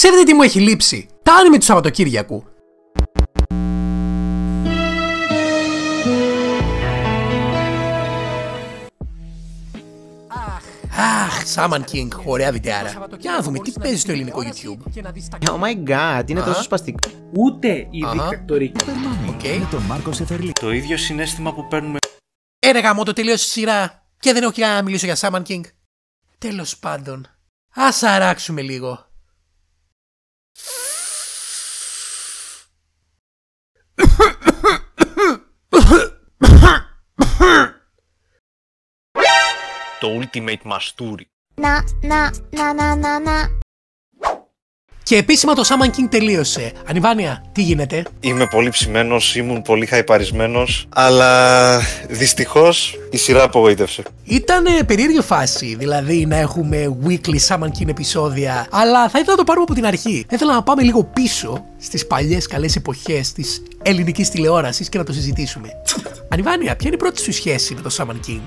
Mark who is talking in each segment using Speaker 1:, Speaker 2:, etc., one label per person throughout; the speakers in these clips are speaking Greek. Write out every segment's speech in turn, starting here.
Speaker 1: Ξέρετε τι μου έχει λείψει? Τα άνιμε του Σαββατοκύριακου. Αχ, Shaman King, ωραία βιντεάρα. Για να δούμε τι παίζει στο ελληνικό YouTube.
Speaker 2: Oh my god, είναι τόσο σπαστικό.
Speaker 3: Ούτε η δικτατορική.
Speaker 1: Okay.
Speaker 4: Το ίδιο συναίσθημα που παίρνουμε.
Speaker 1: Ρε γαμώ, το τελείωσε η σειρά. Και δεν έχω και να μιλήσω για Shaman King. Τέλος πάντων, ας αράξουμε λίγο.
Speaker 4: Το ultimate μαστούρι.
Speaker 1: Και επίσημα το Shaman King τελείωσε. Ανιβάνια, τι γίνεται?
Speaker 4: Είμαι πολύ ψημένος, ήμουν πολύ χαϊπαρισμένος, αλλά δυστυχώς η σειρά απογοήτευσε.
Speaker 1: Ήταν περίεργη φάση, δηλαδή να έχουμε weekly Shaman King επεισόδια, αλλά θα ήθελα να το πάρουμε από την αρχή. Ήθελα να πάμε λίγο πίσω στις παλιές καλές εποχές της ελληνικής τηλεόρασης και να το συζητήσουμε. Ανιβάνια, ποια είναι η πρώτη σου σχέση με το Shaman King?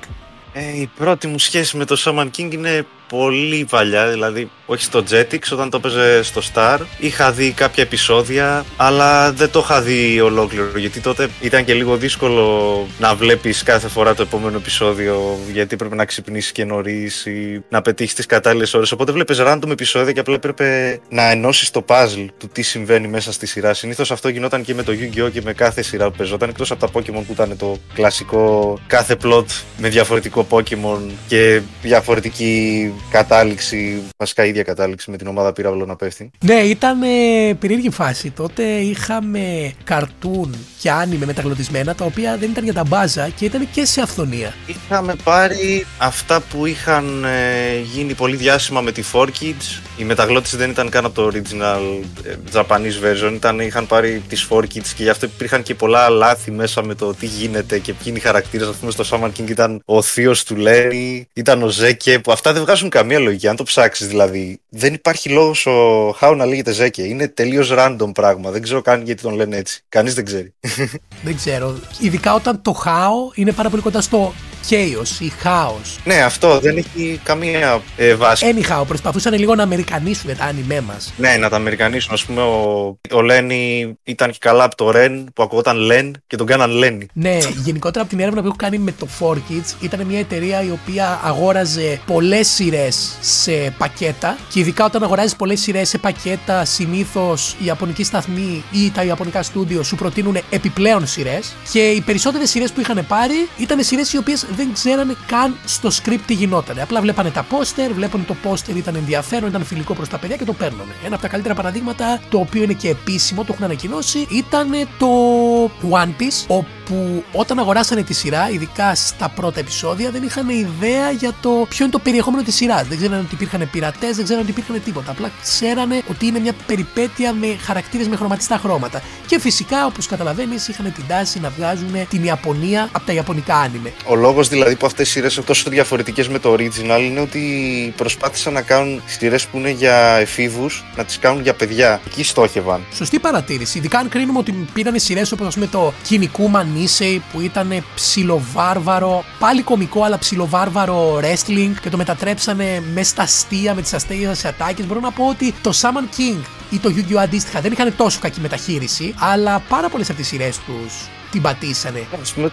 Speaker 4: Η πρώτη μου σχέση με το Shaman King είναι πολύ παλιά, δηλαδή όχι στο Jetix, όταν το έπαιζε στο Star. Είχα δει κάποια επεισόδια, αλλά δεν το είχα δει ολόκληρο, γιατί τότε ήταν και λίγο δύσκολο να βλέπεις κάθε φορά το επόμενο επεισόδιο, γιατί πρέπει να ξυπνήσεις και νωρίς ή να πετύχεις τις κατάλληλες ώρες. Οπότε βλέπεις random επεισόδια και απλά έπρεπε να ενώσεις το puzzle του τι συμβαίνει μέσα στη σειρά. Συνήθως αυτό γινόταν και με το Yu-Gi-Oh! Και με κάθε σειρά που παίζονταν, εκτός από τα Pokemon που ήταν το κλασικό κάθε plot με διαφορετικό Pokemon και διαφορετική κατάληξη, βασικά ίδια κατάληξη με την ομάδα πύραυλο να πέφτει.
Speaker 1: Ναι, ήταν περίεργη φάση. Τότε είχαμε καρτούν και άνιμε μεταγλωτισμένα, τα οποία δεν ήταν για τα μπάζα και ήταν και σε αυθονία.
Speaker 4: Είχαμε πάρει αυτά που είχαν γίνει πολύ διάσημα με τη 4Kids. Η μεταγλώτηση δεν ήταν καν από το original Japanese version, είχαν πάρει τις 4Kids και γι' αυτό υπήρχαν και πολλά λάθη μέσα με το τι γίνεται και ποιοι είναι οι χαρακτήρες. Ας πούμε στο Shaman King ήταν ο θείος του Λέρι, ήταν ο Ζέκε, που αυτά δεν βγάζουν καμία λογική. Αν το ψάξεις δηλαδή, δεν υπάρχει λόγος ο Χάο να λέγεται Ζέκε. Είναι τελείως random πράγμα. Δεν ξέρω καν γιατί τον λένε έτσι. Κανείς δεν ξέρει.
Speaker 1: Δεν ξέρω. Ειδικά όταν το Χάο είναι πάρα πολύ κοντά στο Chaos ή Χάος.
Speaker 4: Ναι, αυτό δεν έχει καμία βάση.
Speaker 1: Anyhow, προσπαθούσαν λίγο να αμερικανίσουν τα άνιμέ μας.
Speaker 4: Ναι, να τα αμερικανίσουν. Ας πούμε, ο Λένι ήταν και καλά από το Ρεν που ακουγόταν Λεν και τον κάναν Λένι.
Speaker 1: Ναι, γενικότερα από την έρευνα που έχω κάνει με το 4Kids, ήταν μια εταιρεία η οποία αγόραζε πολλές σειρές σε πακέτα. Και ειδικά όταν αγοράζεις πολλές σειρές σε πακέτα, συνήθως οι ιαπωνικοί σταθμοί ή τα ιαπωνικά στούντιο σου προτείνουν επιπλέον σειρές. Και οι περισσότερες σειρές που είχαν πάρει ήταν σειρές οι οποίες δεν ξέρανε καν στο script τι γινότανε. Απλά βλέπανε τα πόστερ, βλέπανε το πόστερ ήταν ενδιαφέρον, ήταν φιλικό προς τα παιδιά και το παίρνανε. Ένα από τα καλύτερα παραδείγματα, το οποίο είναι και επίσημο, το έχουν ανακοινώσει, ήταν το One Piece, όπου όταν αγοράσανε τη σειρά, ειδικά στα πρώτα επεισόδια, δεν είχαν ιδέα για το ποιο είναι το περιεχόμενο της σειράς. Δεν ξέρανε ότι υπήρχαν πειρατές, δεν ξέρανε ότι υπήρχαν τίποτα. Απλά ξέρανε ότι είναι μια περιπέτεια με χαρακτήρες με χρωματιστά χρώματα. Και φυσικά, όπως καταλαβαίνεις, είχαν την τάση να βγάζουν την Ιαπωνία από τα ιαπωνικά άνιμε.
Speaker 4: Ο λόγος δηλαδή που αυτές οι σειρές είναι τόσο διαφορετικές με το original είναι ότι προσπάθησαν να κάνουν σειρές που είναι για εφήβους, να τις κάνουν για παιδιά. Εκεί στόχευαν.
Speaker 1: Σωστή παρατήρηση. Ειδικά αν κρίνουμε ότι πήρανε σειρές όπως, ας πούμε, το Kinnikuman Nisei, που ήταν ψιλοβάρβαρο, πάλι κωμικό αλλά ψιλοβάρβαρο wrestling, και το μετατρέψανε μέσα στα αστεία, με τις αστείες ατάκες. Μπορώ να πω ότι το Shaman King ή το Yu-Gi-Oh! Αντίστοιχα δεν είχαν τόσο κακή μεταχείριση, αλλά πάρα πολλές από τις σειρές τους την πατήσανε.
Speaker 4: Ας πούμε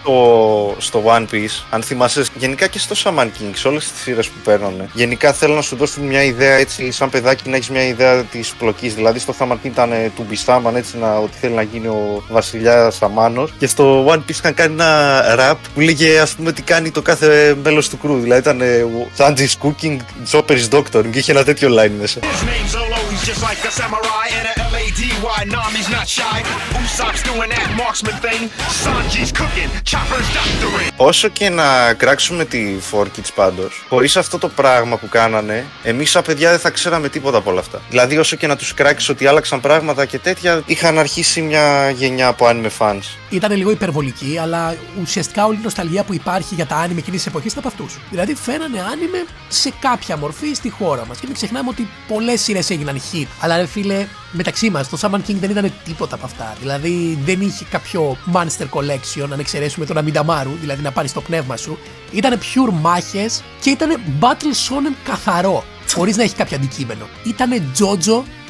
Speaker 4: στο One Piece, αν θυμάσαι, γενικά και στο Shaman King, σε όλες τις σειρές που παίρνανε, γενικά θέλω να σου δώσουν μια ιδέα, έτσι, σαν παιδάκι να έχεις μια ιδέα της πλοκής. Δηλαδή στο Shaman King ήταν του Μπιστάμαν, έτσι, ότι θέλει να γίνει ο βασιλιάς Αμάνος, και στο One Piece είχαν κάνει ένα rap που λέγε, ας πούμε, τι κάνει το κάθε μέλος του κρου. Δηλαδή ήταν Sanji's cooking, Chopper's doctor, και είχε ένα τέτοιο line μέσα. Just like a samurai and a LADY, Nami's not shy. Usopp's doing that marksman thing. Sanji's cooking, Chopper's doctoring. Όσο και να κράξουμε τη 4Kids πάντως, χωρίς αυτό το πράγμα που κάνανε, εμείς σαν παιδιά δεν θα ξέραμε τίποτα από όλα αυτά. Δηλαδή, όσο και να τους κράξεις ότι άλλαξαν πράγματα και τέτοια, είχαν αρχίσει μια γενιά από anime fans.
Speaker 1: Ήταν λίγο υπερβολική, αλλά ουσιαστικά όλη η νοσταλγία που υπάρχει για τα anime εκείνης της εποχής ήταν από αυτούς. Δηλαδή, φέρανε anime σε κάποια μορφή στη χώρα μας. Και μην ξεχνάμε ότι πολλές σειρές έγιναν hit. Αλλά ρε φίλε, μεταξύ μας, το Shaman King δεν ήταν τίποτα από αυτά. Δηλαδή, δεν είχε κάποιο Monster Collection, αν εξαιρέσουμε τον Αμινταμάρου, δηλαδή να πάρεις το πνεύμα σου. Ήτανε pure μάχες και ήτανε Battle Shonen καθαρό, χωρίς να έχει κάποιο αντικείμενο. Ήτανε JoJo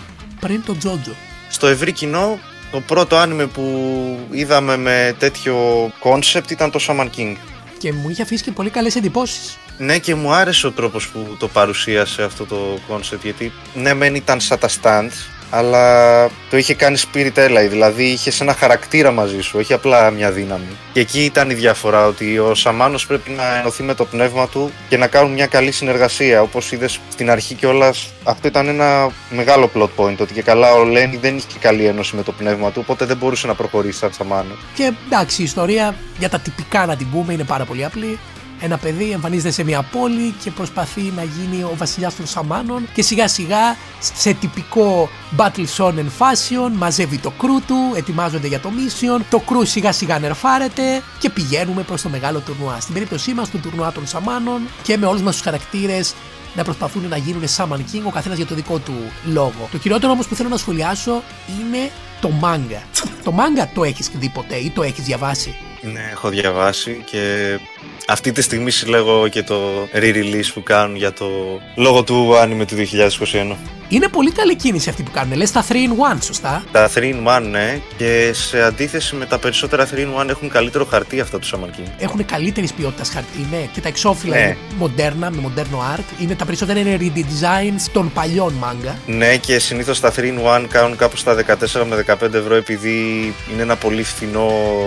Speaker 1: πριν το Τζότζο.
Speaker 4: Στο ευρύ κοινό, το πρώτο άνιμε που είδαμε με τέτοιο κόνσεπτ ήταν το Shaman King.
Speaker 1: Και μου είχε αφήσει και πολύ καλές εντυπώσεις.
Speaker 4: Ναι, και μου άρεσε ο τρόπος που το παρουσίασε αυτό το κόνσεπτ, γιατί ναι μεν ήταν σαν τα stands, αλλά το είχε κάνει spirit-ally, δηλαδή είχε ένα χαρακτήρα μαζί σου, όχι απλά μια δύναμη. Και εκεί ήταν η διαφορά, ότι ο Σαμάνος πρέπει να ενωθεί με το πνεύμα του και να κάνουν μια καλή συνεργασία. Όπως είδες στην αρχή κιόλας, αυτό ήταν ένα μεγάλο plot point, ότι και καλά ο Λένι δεν είχε καλή ένωση με το πνεύμα του, οπότε δεν μπορούσε να προχωρήσει σαν Σαμάνο.
Speaker 1: Και εντάξει, η ιστορία για τα τυπικά να την πούμε είναι πάρα πολύ απλή. Ένα παιδί εμφανίζεται σε μια πόλη και προσπαθεί να γίνει ο βασιλιάς των Σαμάνων και σιγά σιγά σε τυπικό Battle Shonen fashion μαζεύει το κρού του, ετοιμάζονται για το mission, το κρού σιγά σιγά νερφάρεται και πηγαίνουμε προς το μεγάλο τουρνουά. Στην περίπτωσή μας, το τουρνουά των Σαμάνων, και με όλους μας τους χαρακτήρες να προσπαθούν να γίνουν Shaman King, ο καθένας για το δικό του λόγο. Το κυριότερο όμως που θέλω να σχολιάσω είναι το manga. Το manga το έχεις δει ποτέ ή το έχεις διαβάσει?
Speaker 4: Ναι, έχω διαβάσει και αυτή τη στιγμή συλλέγω και το re-release που κάνουν για το λόγο του άνιμε του 2021.
Speaker 1: Είναι πολύ καλή κίνηση αυτή που κάνουν. Λες τα 3-in-1, σωστά?
Speaker 4: Τα 3-in-1, ναι, και σε αντίθεση με τα περισσότερα 3-in-1 έχουν καλύτερο χαρτί αυτά του Shaman King.
Speaker 1: Έχουν καλύτερη ποιότητα χαρτί, ναι, και τα εξώφυλλα είναι μοντέρνα, με μοντέρνο art. Τα περισσότερα είναι redesigns των παλιών manga.
Speaker 4: Ναι, και συνήθως τα 3-in-1 κάνουν κάπου στα 14 με 15 ευρώ, επειδή είναι ένα πολύ φθηνό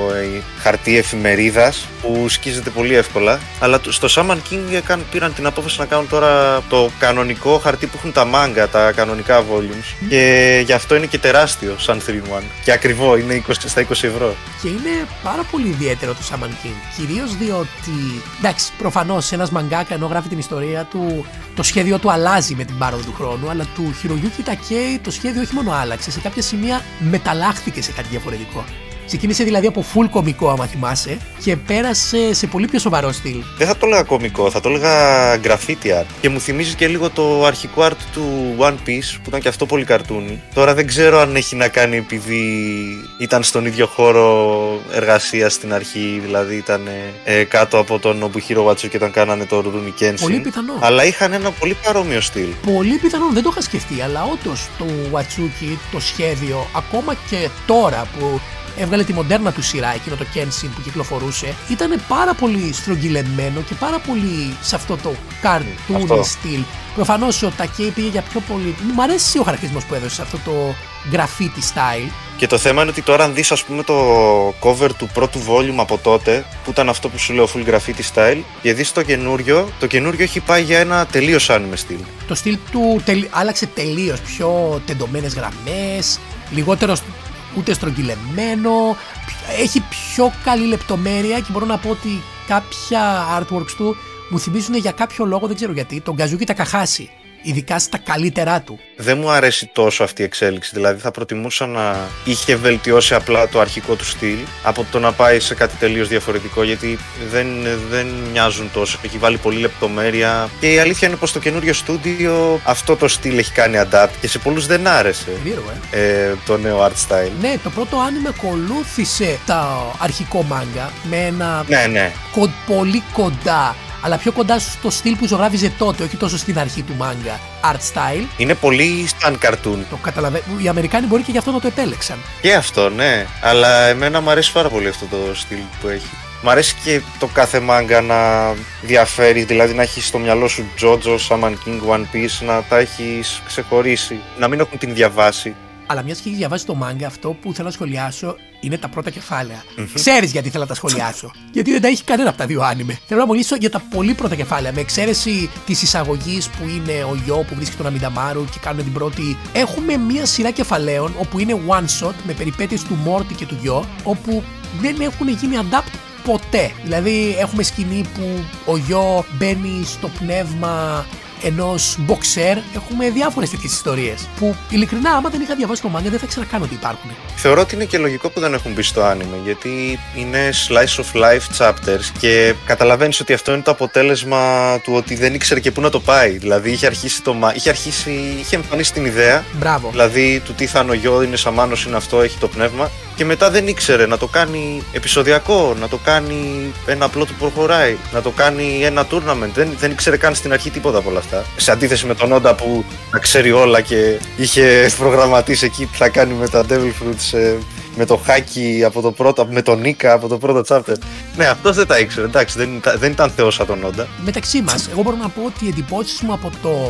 Speaker 4: χαρτί εφημερίδας που σκίζεται πολύ εύκολα. Αλλά στο Shaman King πήραν την απόφαση να κάνουν τώρα το κανονικό χαρτί που έχουν τα manga, τα κανονικά volumes, και γι' αυτό είναι και τεράστιο σαν 3-in-1 και ακριβό, είναι στα 20 ευρώ.
Speaker 1: Και είναι πάρα πολύ ιδιαίτερο το Shaman King, κυρίως διότι, εντάξει, προφανώς ένας μαγκάκα ενώ γράφει την ιστορία του, το σχέδιο του αλλάζει με την πάροδο του χρόνου, αλλά του Hiroyuki Takei το σχέδιο όχι μόνο άλλαξε, σε κάποια σημεία μεταλλάχθηκε σε κάτι διαφορετικό. Ξεκίνησε δηλαδή από full κωμικό, άμα θυμάσαι, και πέρασε σε πολύ πιο σοβαρό στυλ.
Speaker 4: Δεν θα το έλεγα κωμικό, θα το έλεγα graffiti art. Και μου θυμίζει και λίγο το αρχικό art του One Piece, που ήταν και αυτό πολύ καρτούνι. Τώρα δεν ξέρω αν έχει να κάνει επειδή ήταν στον ίδιο χώρο εργασίας στην αρχή, δηλαδή ήταν κάτω από τον Nobuhiro Watsuki όταν κάνανε το Rurouni Kenshin.
Speaker 1: Πολύ πιθανό.
Speaker 4: Αλλά είχαν ένα πολύ παρόμοιο στυλ.
Speaker 1: Πολύ πιθανό, δεν το είχα σκεφτεί, αλλά όντως το Watsuki, το σχέδιο, ακόμα και τώρα που έβγαλε τη μοντέρνα του σειρά, εκείνο το Kenshin που κυκλοφορούσε, ήταν πάρα πολύ στρογγυλεμένο και πάρα πολύ σε αυτό το cartoon στυλ. Προφανώς ο Takei πήγε για πιο πολύ. Μου αρέσει ο χαρακτηρισμός που έδωσε σε αυτό το graffiti style.
Speaker 4: Και το θέμα είναι ότι τώρα αν δεις, ας πούμε, το cover του πρώτου volume από τότε, που ήταν αυτό που σου λέω full graffiti style, και δεις το καινούριο έχει πάει για ένα τελείως anime στυλ. Το
Speaker 1: στυλ του άλλαξε τελείως, πιο τεντωμένες γραμμές, λιγότερο ούτε στρογγυλεμένο, έχει πιο καλή λεπτομέρεια και μπορώ να πω ότι κάποια artworks του μου θυμίζουν για κάποιο λόγο, δεν ξέρω γιατί, τον Kazuki Takahashi, ειδικά στα καλύτερά του.
Speaker 4: Δεν μου αρέσει τόσο αυτή η εξέλιξη, δηλαδή θα προτιμούσα να είχε βελτιώσει απλά το αρχικό του στυλ από το να πάει σε κάτι τελείως διαφορετικό, γιατί δεν μοιάζουν τόσο, έχει βάλει πολλή λεπτομέρεια και η αλήθεια είναι πως το καινούριο στούντιο αυτό το στυλ έχει κάνει adapt και σε πολλούς δεν άρεσε το νέο art style.
Speaker 1: Ναι, το πρώτο anime ακολούθησε το αρχικό manga με ένα πολύ κοντά, αλλά πιο κοντά στο στυλ που ζωγράφιζε τότε, όχι τόσο στην αρχή του manga art style.
Speaker 4: Είναι πολύ σαν cartoon.
Speaker 1: Το καταλαβαίνω. Οι Αμερικάνοι μπορεί και γι' αυτό να το επέλεξαν.
Speaker 4: Και αυτό, ναι. Αλλά εμένα μου αρέσει πάρα πολύ αυτό το στυλ που έχει. Μ' αρέσει και το κάθε manga να διαφέρει, δηλαδή να έχεις στο μυαλό σου JoJo, Shaman King, One Piece, να τα έχεις ξεχωρίσει, να μην έχουν την διαβάσει.
Speaker 1: Αλλά μιας και έχεις διαβάσει το manga, αυτό που θέλω να σχολιάσω είναι τα πρώτα κεφάλαια. Ξέρεις γιατί θέλω να τα σχολιάσω. Γιατί δεν τα έχει κανένα από τα δύο άνιμε. Θέλω να μιλήσω για τα πολύ πρώτα κεφάλαια. Με εξαίρεση της εισαγωγής που είναι ο γιο που βρίσκει τον Αμινταμάρου και κάνουν την πρώτη. Έχουμε μια σειρά κεφαλαίων όπου είναι one shot με περιπέτειες του Μόρτι και του γιο, όπου δεν έχουν γίνει adapt ποτέ. Δηλαδή έχουμε σκηνή που ο γιο μπαίνει στο πνεύμα ενός boxer. Έχουμε διάφορες τέτοιες ιστορίες που ειλικρινά, άμα δεν είχα διαβάσει το manga, δεν θα ήξερα καν ότι υπάρχουν.
Speaker 4: Θεωρώ ότι είναι και λογικό που δεν έχουν μπει στο anime, γιατί είναι slice of life chapters και καταλαβαίνεις ότι αυτό είναι το αποτέλεσμα του ότι δεν ήξερε και πού να το πάει. Δηλαδή είχε εμφανίσει την ιδέα.
Speaker 1: Μπράβο.
Speaker 4: Δηλαδή του τι θα είναι ο γιο, είναι σαμάνος, είναι αυτό, έχει το πνεύμα. και μετά δεν ήξερε να το κάνει επεισοδιακό, να το κάνει ένα απλό του προχωράει, να το κάνει ένα tournament. Δεν ήξερε καν στην αρχή τίποτα από όλα αυτά. Σε αντίθεση με τον Όντα που τα ξέρει όλα και είχε προγραμματίσει εκεί τι θα κάνει με τα Devil Fruits, με το Haki από το πρώτο, με τον Nika από το πρώτο chapter. Ναι, αυτός δεν τα ήξερε. Εντάξει, δεν ήταν θεός σαν τον Όντα.
Speaker 1: Μεταξύ μας, εγώ μπορώ να πω ότι οι εντυπώσεις μου από το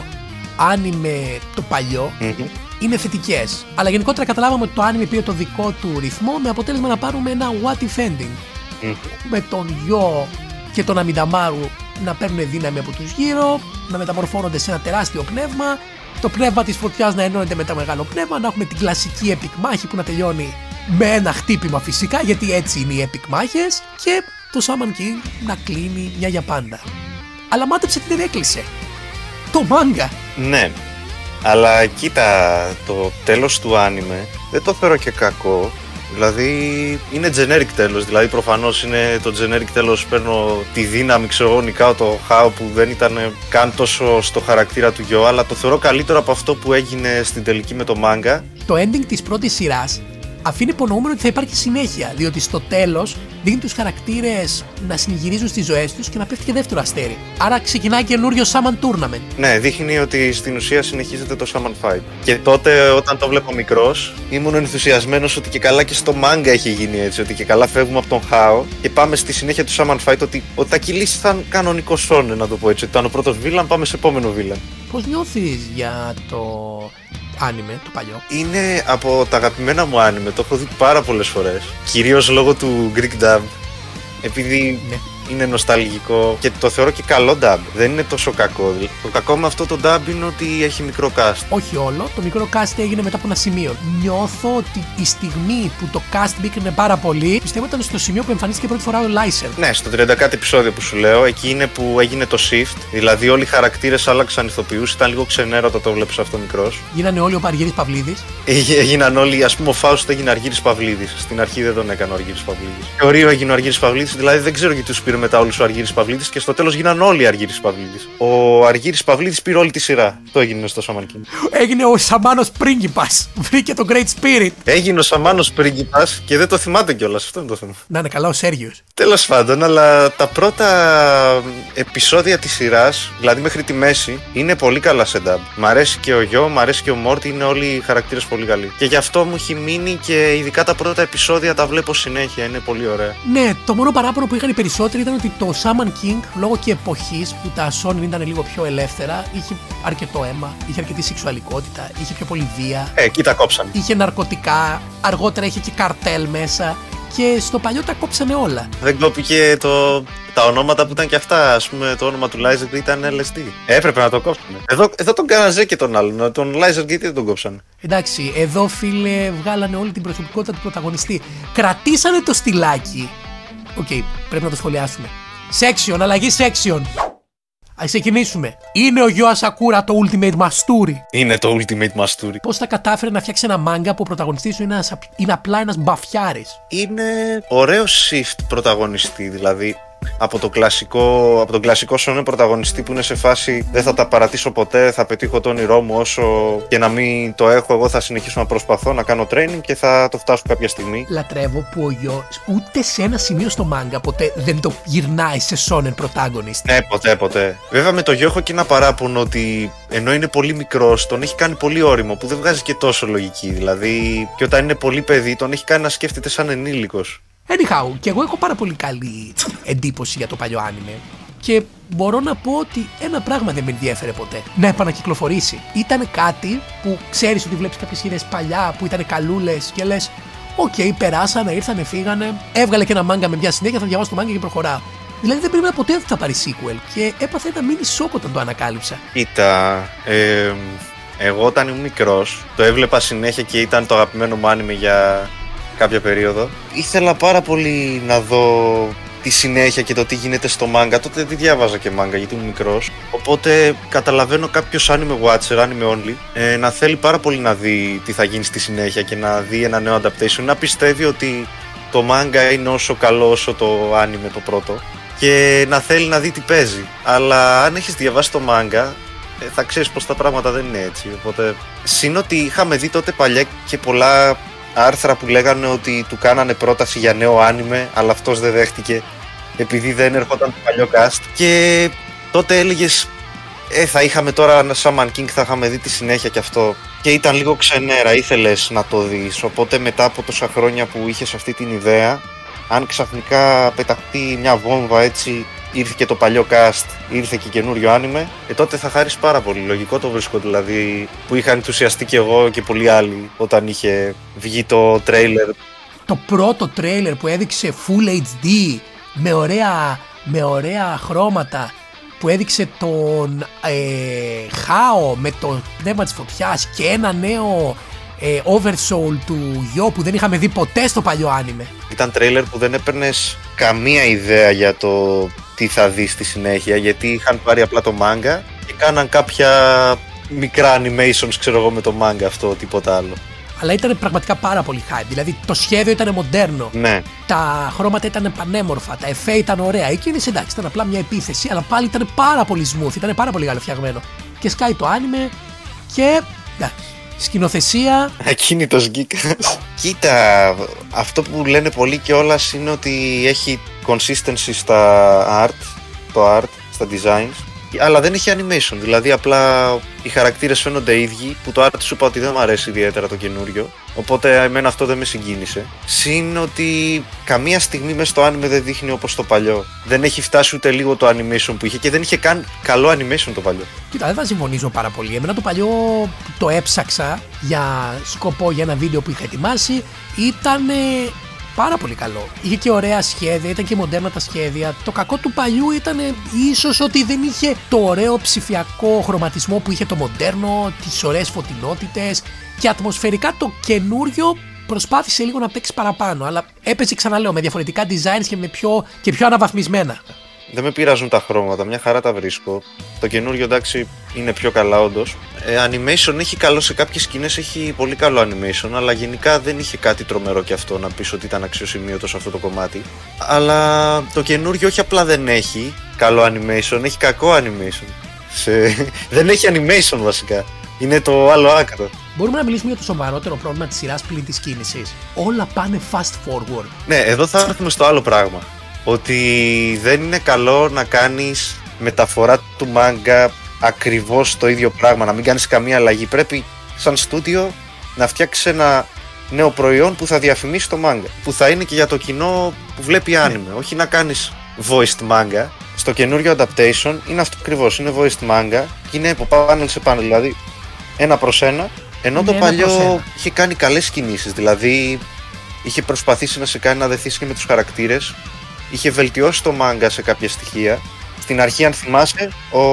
Speaker 1: anime το παλιό είναι θετικές. Αλλά γενικότερα καταλάβαμε ότι το anime πήρε το δικό του ρυθμό με αποτέλεσμα να πάρουμε ένα what if ending. Με τον Γιο και τον Αμινταμάρου να παίρνουν δύναμη από τους γύρω, να μεταμορφώνονται σε ένα τεράστιο πνεύμα, το πνεύμα της φωτιάς να ενώνεται με το μεγάλο πνεύμα, να έχουμε την κλασική epic μάχη που να τελειώνει με ένα χτύπημα φυσικά, γιατί έτσι είναι οι epic μάχες, και το Shaman King να κλείνει μια για πάντα. Αλλά μάτεψε τι δεν έκλεισε. Το μάγκα.
Speaker 4: Ναι, αλλά κοίτα, το τέλος του άνιμε δεν το θεωρώ και κακό. Δηλαδή είναι generic τέλος, δηλαδή προφανώς είναι το generic τέλος, παίρνω τη δύναμη, ξέρω εγώ, νικάω το Χάο που δεν ήταν καν τόσο στο χαρακτήρα του Γιο, αλλά το θεωρώ καλύτερο από αυτό που έγινε στην τελική με το μάγκα.
Speaker 1: Το ending της πρώτης σειράς αφήνει υπονοούμενο ότι θα υπάρχει συνέχεια, διότι στο τέλος δείχνει τους χαρακτήρες να συνηγυρίζουν στις ζωές τους και να πέφτει και δεύτερο αστέρι. Άρα ξεκινάει καινούριο Shaman Tournament.
Speaker 4: Ναι, δείχνει ότι στην ουσία συνεχίζεται το Shaman Fight. Και τότε όταν το βλέπω μικρός, ήμουν ενθουσιασμένος ότι και καλά και στο manga έχει γίνει έτσι, ότι και καλά φεύγουμε από τον Χάο και πάμε στη συνέχεια του Shaman Fight, ότι τα κυλήσει ήταν κανονικό σόνε, να το πω έτσι. Ήταν ο πρώτος βίλαν, πάμε σε επόμενο βίλαν.
Speaker 1: Πώς νιώθεις για το άνιμε, το παλιό?
Speaker 4: Είναι από τα αγαπημένα μου άνιμε, το έχω δει πάρα πολλές φορές. Κυρίως λόγω του Greek Dub, επειδή είναι νοσταλγικό και το θεωρώ και καλό dub. Δεν είναι τόσο κακό. Το κακό με αυτό το dub είναι ότι έχει μικρό cast.
Speaker 1: Όχι όλο, το μικρό cast έγινε μετά από ένα σημείο. Νιώθω ότι η στιγμή που το cast μπήκε πάρα πολύ, πιστεύω ήταν στο σημείο που εμφανίστηκε πρώτη φορά ο Λάισερ.
Speaker 4: Ναι, στο 30 κάτι επεισόδιο που σου λέω, εκεί είναι που έγινε το shift. Δηλαδή όλοι οι χαρακτήρες άλλαξαν ηθοποιούς. Ήταν λίγο ξενέρωτο το βλέπεις αυτό μικρός.
Speaker 1: Γίνανε όλοι ο Αργύρης Παυλίδης.
Speaker 4: Έγιναν όλοι, ας πούμε, ο Φάουστο έγινε Αργύρης Παυλίδης. Στην αρχή δεν τον έκανε ο Αργύρης Παυλίδης. Και ο Ρίο έγινε ο Αργύρης Παυλίδης, δηλαδή δεν ξέρω γιατί τους πήρε μετά όλους ο Αργύρης Παυλίδης και στο τέλος γίναν όλοι Αργύρης Παυλίδης. Ο Αργύρης Παυλίδης πήρε όλη τη σειρά. Το έγινε στο Shaman King.
Speaker 1: Έγινε ο Σαμάνος Πρίγκιπας. Βρήκε το Great Spirit.
Speaker 4: Έγινε ο Σαμάνος Πρίγκιπας και δεν το θυμάται κιόλας. Αυτό είναι το θέμα.
Speaker 1: Να είναι καλά ο Σέργιος.
Speaker 4: Τέλος πάντων, αλλά τα πρώτα επεισόδια της σειράς, δηλαδή μέχρι τη μέση, είναι πολύ καλά σε dub. Μ' αρέσει και ο Γιο, μ' αρέσει και ο Μόρτι, είναι όλοι οι χαρακτήρες πολύ καλοί. Και γι' αυτό μου έχει μείνει και ειδικά τα πρώτα επεισόδια τα βλέπω συνέχεια, είναι πολύ ωραία.
Speaker 1: Ναι, το μόνο παράπονο που είχαν οι περισσότεροι ήταν ότι το Shaman King, λόγω και εποχής που τα Shonen ήταν λίγο πιο ελεύθερα, είχε αρκετό αίμα, είχε αρκετή σεξουαλικότητα, είχε πιο πολύ βία.
Speaker 4: Εκεί τα κόψαν.
Speaker 1: Είχε ναρκωτικά, αργότερα είχε και καρτέλ μέσα. Και στο παλιό τα κόψανε όλα.
Speaker 4: Δεν κόπηκε τα ονόματα που ήταν και αυτά. Ας πούμε, το όνομα του Λάιζερ ήταν LSD. Έπρεπε να το κόψουμε. Εδώ τον κάναζε και τον άλλον. Τον Λάιζερ γιατί δεν τον κόψανε.
Speaker 1: Εντάξει, εδώ φίλε βγάλανε όλη την προσωπικότητα του πρωταγωνιστή. Κρατήσανε το στυλάκι. Οκ, πρέπει να το σχολιάσουμε. Section, αλλαγή section. Ας ξεκινήσουμε. Είναι ο Γιο Ασακούρα το Ultimate Masturi?
Speaker 4: Είναι το Ultimate Masturi.
Speaker 1: Πώς θα κατάφερε να φτιάξει ένα μάγκα που ο πρωταγωνιστής του είναι απλά ένας μπαφιάρης?
Speaker 4: Είναι ωραίο shift πρωταγωνιστή, δηλαδή. Από τον κλασικό shonen πρωταγωνιστή που είναι σε φάση δεν θα τα παρατήσω ποτέ, θα πετύχω το όνειρό μου όσο και να μην το έχω, εγώ θα συνεχίσω να προσπαθώ να κάνω training και θα το φτάσω κάποια στιγμή.
Speaker 1: Λατρεύω που ο Γιο ούτε σε ένα σημείο στο μάγκα ποτέ δεν το γυρνάει σε shonen protagonist.
Speaker 4: Ναι, ποτέ. Βέβαια με το Γιο έχω και ένα παράπονο ότι ενώ είναι πολύ μικρός, τον έχει κάνει πολύ όριμο που δεν βγάζει και τόσο λογική. Δηλαδή και όταν είναι πολύ παιδί τον έχει κάνει να σκέφτεται σαν ενήλικος.
Speaker 1: Anyhow, και εγώ έχω πάρα πολύ καλή εντύπωση για το παλιό άνιμε και μπορώ να πω ότι ένα πράγμα δεν με ενδιέφερε ποτέ. Να επανακυκλοφορήσει. Ήταν κάτι που ξέρεις ότι βλέπεις κάποιες σειρές παλιά που ήταν καλούλες και λες «Οκ, περάσανε, ήρθανε, φύγανε, έβγαλε και ένα μάγκα με μια συνέχεια, θα διαβάσω το μάγκα και προχωράω». Δηλαδή δεν περίμενα ποτέ ότι θα πάρει sequel και έπαθε ένα mini σοκ όταν το ανακάλυψα.
Speaker 4: Κοίτα, εγώ όταν ήμουν μικρός το έβλεπα συνέχεια και ήταν το αγαπημένο μου άνιμε για κάποια περίοδο. Ήθελα πάρα πολύ να δω τη συνέχεια και το τι γίνεται στο μάγκα. Τότε δεν διάβαζα και μάγκα γιατί ήμουν μικρός. Οπότε καταλαβαίνω κάποιος anime watcher, anime only, να θέλει πάρα πολύ να δει τι θα γίνει στη συνέχεια και να δει ένα νέο adaptation. Να πιστεύει ότι το μάγκα είναι όσο καλό όσο το anime το πρώτο και να θέλει να δει τι παίζει. Αλλά αν έχεις διαβάσει το μάγκα, θα ξέρεις πως τα πράγματα δεν είναι έτσι. Οπότε, συν ότι είχαμε δει τότε παλιά και πολλά άρθρα που λέγανε ότι του κάνανε πρόταση για νέο άνιμε, αλλά αυτός δεν δέχτηκε επειδή δεν έρχονταν το παλιό cast. Και τότε έλεγες θα είχαμε τώρα ένα Shaman King, θα είχαμε δει τη συνέχεια κι αυτό. Και ήταν λίγο ξενέρα, ήθελες να το δεις. Οπότε μετά από τόσα χρόνια που είχες αυτή την ιδέα, αν ξαφνικά πεταχτεί μια βόμβα έτσι, ήρθε και το παλιό cast, ήρθε και καινούριο άνιμε, τότε θα χάρεις πάρα πολύ. Λογικό το βρίσκω δηλαδή, που είχα ενθουσιαστεί κι εγώ και πολλοί άλλοι όταν είχε βγει το τρέιλερ.
Speaker 1: Το πρώτο τρέιλερ που έδειξε Full HD με ωραία χρώματα, που έδειξε τον Χάο με το πνεύμα της φωτιάς και ένα νέο Oversoul του γιο που δεν είχαμε δει ποτέ στο παλιό άνιμε.
Speaker 4: Ήταν τρέιλερ που δεν έπαιρνες καμία ιδέα για το τι θα δεις στη συνέχεια, γιατί είχαν πάρει απλά το manga και κάναν κάποια μικρά animations, ξέρω εγώ, με το manga αυτό, τίποτα άλλο.
Speaker 1: Αλλά ήταν πραγματικά πάρα πολύ hype. Δηλαδή το σχέδιο ήταν μοντέρνο.
Speaker 4: Ναι.
Speaker 1: Τα χρώματα ήταν πανέμορφα. Τα εφέ ήταν ωραία. Εκείνη εντάξει, ήταν απλά μια επίθεση, αλλά πάλι ήταν πάρα πολύ smooth. Ήταν πάρα πολύ καλοφτιαγμένο. Και σκάει το άνιμε και. Εντάξει. Σκηνοθεσία.
Speaker 4: Ακίνητος γκίκας. Κοίτα, αυτό που λένε πολλοί κιόλας είναι ότι έχει consistency στα στα designs, αλλά δεν έχει animation, δηλαδή απλά οι χαρακτήρες φαίνονται ίδιοι, που το art σου είπα ότι δεν μου αρέσει ιδιαίτερα το καινούριο, οπότε εμένα αυτό δεν με συγκίνησε. Συν ότι καμία στιγμή μες στο anime δεν δείχνει όπως το παλιό. Δεν έχει φτάσει ούτε λίγο το animation που είχε και δεν είχε καν καλό animation το παλιό.
Speaker 1: Κοίτα, δεν θα συμφωνήσω πάρα πολύ. Εμένα το παλιό το έψαξα για σκοπό για ένα βίντεο που είχα ετοιμάσει. Ήταν πάρα πολύ καλό. Είχε και ωραία σχέδια, ήταν και μοντέρνα τα σχέδια. Το κακό του παλιού ήταν ίσως ότι δεν είχε το ωραίο ψηφιακό χρωματισμό που είχε το μοντέρνο, τις ωραίες φωτεινότητες, και ατμοσφαιρικά το καινούριο προσπάθησε λίγο να παίξει παραπάνω. Αλλά έπαιζε, ξαναλέω, με διαφορετικά designs και πιο αναβαθμισμένα.
Speaker 4: Δεν με πειράζουν τα χρώματα, μια χαρά τα βρίσκω. Το καινούριο εντάξει είναι πιο καλά όντως. Animation έχει καλό σε κάποιες σκηνές, έχει πολύ καλό animation, αλλά γενικά δεν είχε κάτι τρομερό κι αυτό να πεις ότι ήταν αξιοσημείωτο σε αυτό το κομμάτι. Αλλά το καινούριο όχι απλά δεν έχει καλό animation, έχει κακό animation. Δεν έχει animation βασικά. Είναι το άλλο άκρο.
Speaker 1: Μπορούμε να μιλήσουμε για το σοβαρότερο πρόβλημα της σειράς πλην της κίνησης. Όλα πάνε fast forward.
Speaker 4: Ναι, εδώ θα έρθουμε στο άλλο πράγμα. Ότι δεν είναι καλό να κάνεις μεταφορά του manga ακριβώς το ίδιο πράγμα, να μην κάνεις καμία αλλαγή. Πρέπει σαν στούντιο να φτιάξεις ένα νέο προϊόν που θα διαφημίσει το manga, που θα είναι και για το κοινό που βλέπει anime, όχι να κάνεις voiced manga. Στο καινούριο adaptation είναι αυτό ακριβώς, είναι voiced manga και είναι από panel σε panel, δηλαδή ένα προς ένα, ενώ το παλιό είχε κάνει καλές κινήσεις, δηλαδή είχε προσπαθήσει να σε κάνει να δεθείς και με τους χαρακτήρες. Είχε βελτιώσει το manga σε κάποια στοιχεία. Στην αρχή, αν θυμάσαι,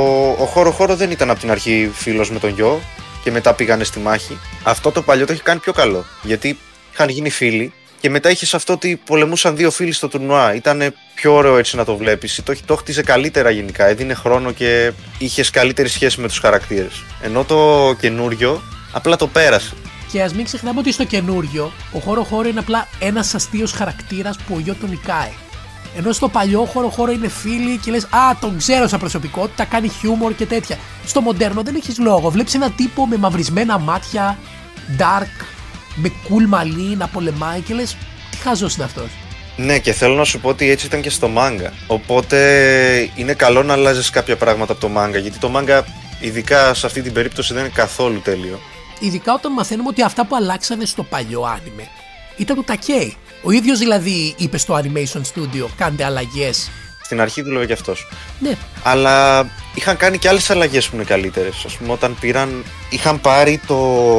Speaker 4: ο Χόρο δεν ήταν από την αρχή φίλος με τον γιο και μετά πήγανε στη μάχη. Αυτό το παλιό το έχει κάνει πιο καλό, γιατί είχαν γίνει φίλοι και μετά είχες αυτό ότι πολεμούσαν δύο φίλοι στο τουρνουά. Ήταν πιο ωραίο έτσι να το βλέπεις. Το χτίζε καλύτερα γενικά, έδινε χρόνο και είχες καλύτερη σχέση με τους χαρακτήρες. Ενώ το καινούριο απλά το πέρασε.
Speaker 1: Και ας μην ξεχνάμε ότι στο καινούριο ο Χόρο είναι απλά ένας αστείος χαρακτήρας που ο γιο τον νικάει. Ενώ στο παλιό Χόρο είναι φίλοι και λες «Α, τον ξέρω σαν προσωπικότητα, κάνει χιούμορ και τέτοια». Στο μοντέρνο δεν έχεις λόγο. Βλέπεις έναν τύπο με μαυρισμένα μάτια, dark, με cool μαλλί να πολεμάει και λες «Τι χαζός είναι αυτός».
Speaker 4: Ναι, και θέλω να σου πω ότι έτσι ήταν και στο manga. Οπότε είναι καλό να αλλάζεις κάποια πράγματα από το manga, γιατί το manga, ειδικά σε αυτή την περίπτωση, δεν είναι καθόλου τέλειο.
Speaker 1: Ειδικά όταν μαθαίνουμε ότι αυτά που αλλάξανε στο παλιό anime ήταν του Τακέι. Ο ίδιος δηλαδή είπε στο Animation Studio κάντε αλλαγές.
Speaker 4: Στην αρχή δούλευε κι αυτός.
Speaker 1: Ναι.
Speaker 4: Αλλά είχαν κάνει και άλλες αλλαγές που είναι καλύτερες. Ας πούμε όταν είχαν πάρει το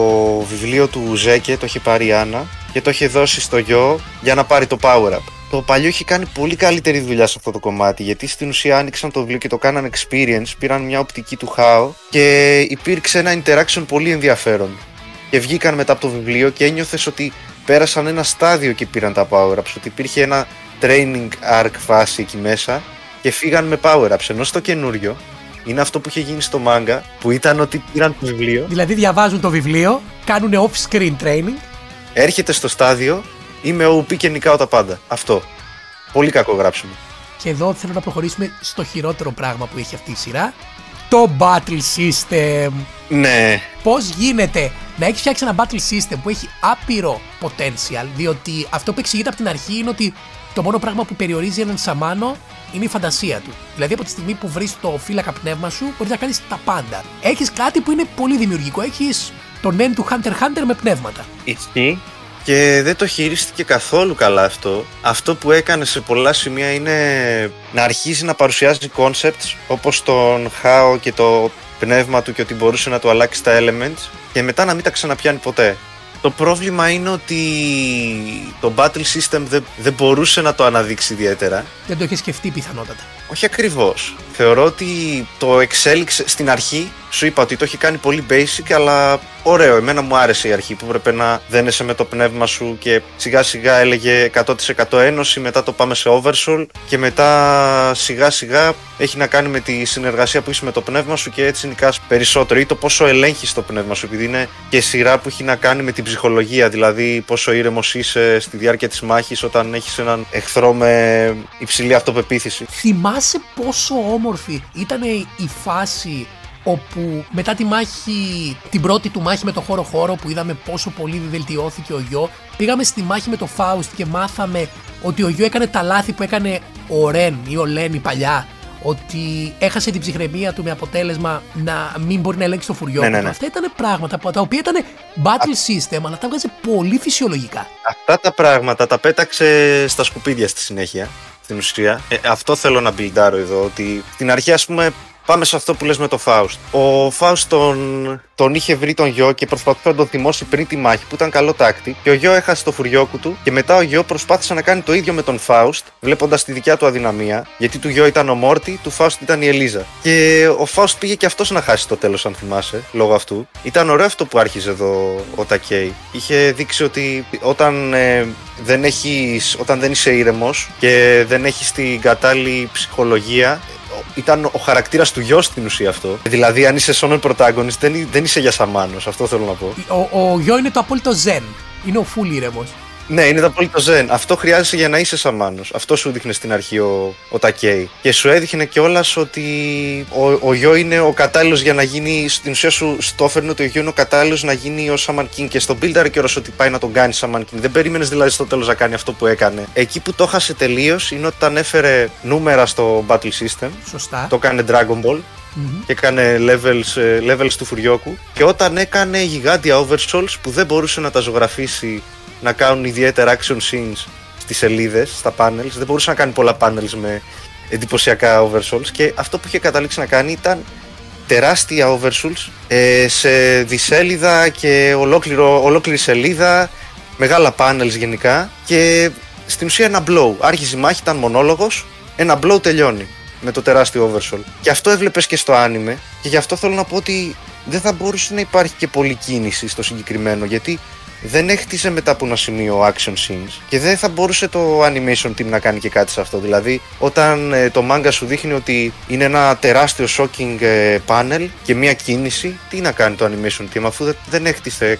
Speaker 4: βιβλίο του Ζέκε, το είχε πάρει η Άννα και το είχε δώσει στο γιο για να πάρει το Power Up. Το παλιό είχε κάνει πολύ καλύτερη δουλειά σε αυτό το κομμάτι, γιατί στην ουσία άνοιξαν το βιβλίο και το κάναν experience, πήραν μια οπτική του Χάο και υπήρξε ένα interaction πολύ ενδιαφέρον. Και βγήκαν μετά από το βιβλίο και ένιωθες ότι πέρασαν ένα στάδιο και πήραν τα power-ups, ότι υπήρχε ένα training arc φάση εκεί μέσα και φύγαν με power-ups. Ενώ στο καινούριο είναι αυτό που είχε γίνει στο manga, που ήταν ότι πήραν το βιβλίο.
Speaker 1: Δηλαδή διαβάζουν το βιβλίο, κάνουν off-screen training.
Speaker 4: Έρχεται στο στάδιο, είμαι OP και νικάω τα πάντα. Αυτό. Πολύ κακό γράψιμο.
Speaker 1: Και εδώ θέλω να προχωρήσουμε στο χειρότερο πράγμα που έχει αυτή η σειρά. το battle system.
Speaker 4: Ναι.
Speaker 1: Πώς γίνεται να έχει φτιάξει ένα battle system που έχει άπειρο potential, διότι αυτό που εξηγείται από την αρχή είναι ότι το μόνο πράγμα που περιορίζει έναν σαμάνο είναι η φαντασία του. Δηλαδή, από τη στιγμή που βρεις το φύλακα πνεύμα σου, μπορείς να κάνεις τα πάντα. Έχεις κάτι που είναι πολύ δημιουργικό. Έχεις τον N του Hunter x Hunter με πνεύματα.
Speaker 4: Ισχύει. Και δεν το χειρίστηκε καθόλου καλά αυτό. Αυτό που έκανε σε πολλά σημεία είναι να αρχίζει να παρουσιάζει concepts όπως τον Χάο και το πνεύμα του και ότι μπορούσε να του αλλάξει τα elements και μετά να μην τα ξαναπιάνει ποτέ. Το πρόβλημα είναι ότι το battle system δεν μπορούσε να το αναδείξει ιδιαίτερα.
Speaker 1: Δεν το είχε σκεφτεί πιθανότατα.
Speaker 4: Όχι ακριβώς. Θεωρώ ότι το εξέλιξε στην αρχή. Σου είπα ότι το έχει κάνει πολύ basic, αλλά ωραίο. Εμένα μου άρεσε η αρχή που έπρεπε να δένεσαι με το πνεύμα σου και σιγά σιγά έλεγε 100% ένωση, μετά το πάμε σε oversoul και μετά σιγά σιγά έχει να κάνει με τη συνεργασία που είσαι με το πνεύμα σου και έτσι νικάς περισσότερο ή το πόσο ελέγχεις το πνεύμα σου, επειδή είναι και σειρά που έχει να κάνει με την ψυχολογία, δηλαδή πόσο ήρεμος είσαι στη διάρκεια της μάχης όταν έχεις έναν εχθρό με υψηλή αυτοπεποίθηση.
Speaker 1: Θυμάσαι πόσο όμορφη ήταν η φάση όπου μετά τη μάχη, την πρώτη του μάχη με το χώρο που είδαμε πόσο πολύ βελτιώθηκε ο Γιο, πήγαμε στη μάχη με το Φάουστ και μάθαμε ότι ο Γιο έκανε τα λάθη που έκανε ο Ρεν ή ο Λένι παλιά, ότι έχασε την ψυχραιμία του με αποτέλεσμα να μην μπορεί να ελέγξει το φουριό.
Speaker 4: Ναι.
Speaker 1: Αυτά ήταν πράγματα τα οποία ήταν battle system, αλλά τα βγάζει πολύ φυσιολογικά.
Speaker 4: Αυτά τα πράγματα τα πέταξε στα σκουπίδια στη συνέχεια, στην ουσία. Αυτό θέλω να μπιλντάρω εδώ, ότι στην αρχή, ας πούμε, πάμε σε αυτό που λες με το Φάουστ. Ο Φάουστ τον είχε βρει τον Γιο και προσπαθούσε να τον θυμώσει πριν τη μάχη που ήταν καλό τάκτη. Και ο Γιο έχασε το φουριόκου του και μετά ο Γιο προσπάθησε να κάνει το ίδιο με τον Φάουστ, βλέποντας τη δικιά του αδυναμία. Γιατί του Γιο ήταν ο Μόρτι, του Φάουστ ήταν η Ελίζα. Και ο Φάουστ πήγε και αυτός να χάσει το τέλος, αν θυμάσαι, λόγω αυτού. Ήταν ωραίο αυτό που άρχιζε εδώ ο Τακέι. Είχε δείξει ότι όταν δεν είσαι ήρεμος και δεν έχεις την κατάλληλη ψυχολογία. Ήταν ο χαρακτήρας του Γιο στην ουσία αυτό. Δηλαδή, αν είσαι solo protagonist, δεν είσαι για σαμάνος. Αυτό θέλω να πω.
Speaker 1: Ο Γιο είναι το απόλυτο zen. Είναι ο full ήρεμος.
Speaker 4: Ναι, είναι το απόλυτο zen. Αυτό χρειάζεσαι για να είσαι σαμάνος. Αυτό σου δείχνε στην αρχή ο Τακέι. Και σου έδειχνε κιόλας ότι ο Γιο είναι ο κατάλληλος για να γίνει. Στην ουσία σου το έφερνε ότι ο Γιο είναι ο κατάλληλος να γίνει ο Shaman King. Και στον builder κιόλας ότι πάει να τον κάνει Shaman King. Δεν περίμενες δηλαδή στο τέλος να κάνει αυτό που έκανε. Εκεί που το χάσε τελείως είναι όταν έφερε νούμερα στο battle system.
Speaker 1: Σωστά.
Speaker 4: Το έκανε Dragon Ball. Και έκανε levels του φουριόκου. Και όταν έκανε γιγάντια oversouls που δεν μπορούσε να τα ζωγραφίσει, να κάνουν ιδιαίτερα action scenes στις σελίδες, στα panels. Δεν μπορούσε να κάνει πολλά panels με εντυπωσιακά oversouls. Και αυτό που είχε καταλήξει να κάνει ήταν τεράστια oversouls σε δισέλιδα και ολόκληρη σελίδα, μεγάλα panels γενικά. Και στην ουσία ένα blow. Άρχιζε η μάχη, ήταν μονόλογος, ένα blow τελειώνει με το τεράστιο oversoul. Και αυτό έβλεπες και στο άνιμε και γι' αυτό θέλω να πω ότι δεν θα μπορούσε να υπάρχει και πολλή κίνηση στο συγκεκριμένο, γιατί δεν έχτιζε μετά από ένα σημείο action scenes και δεν θα μπορούσε το animation team να κάνει και κάτι σε αυτό. Δηλαδή, όταν το manga σου δείχνει ότι είναι ένα τεράστιο shocking panel και μια κίνηση, τι να κάνει το animation team αφού δεν έχτισε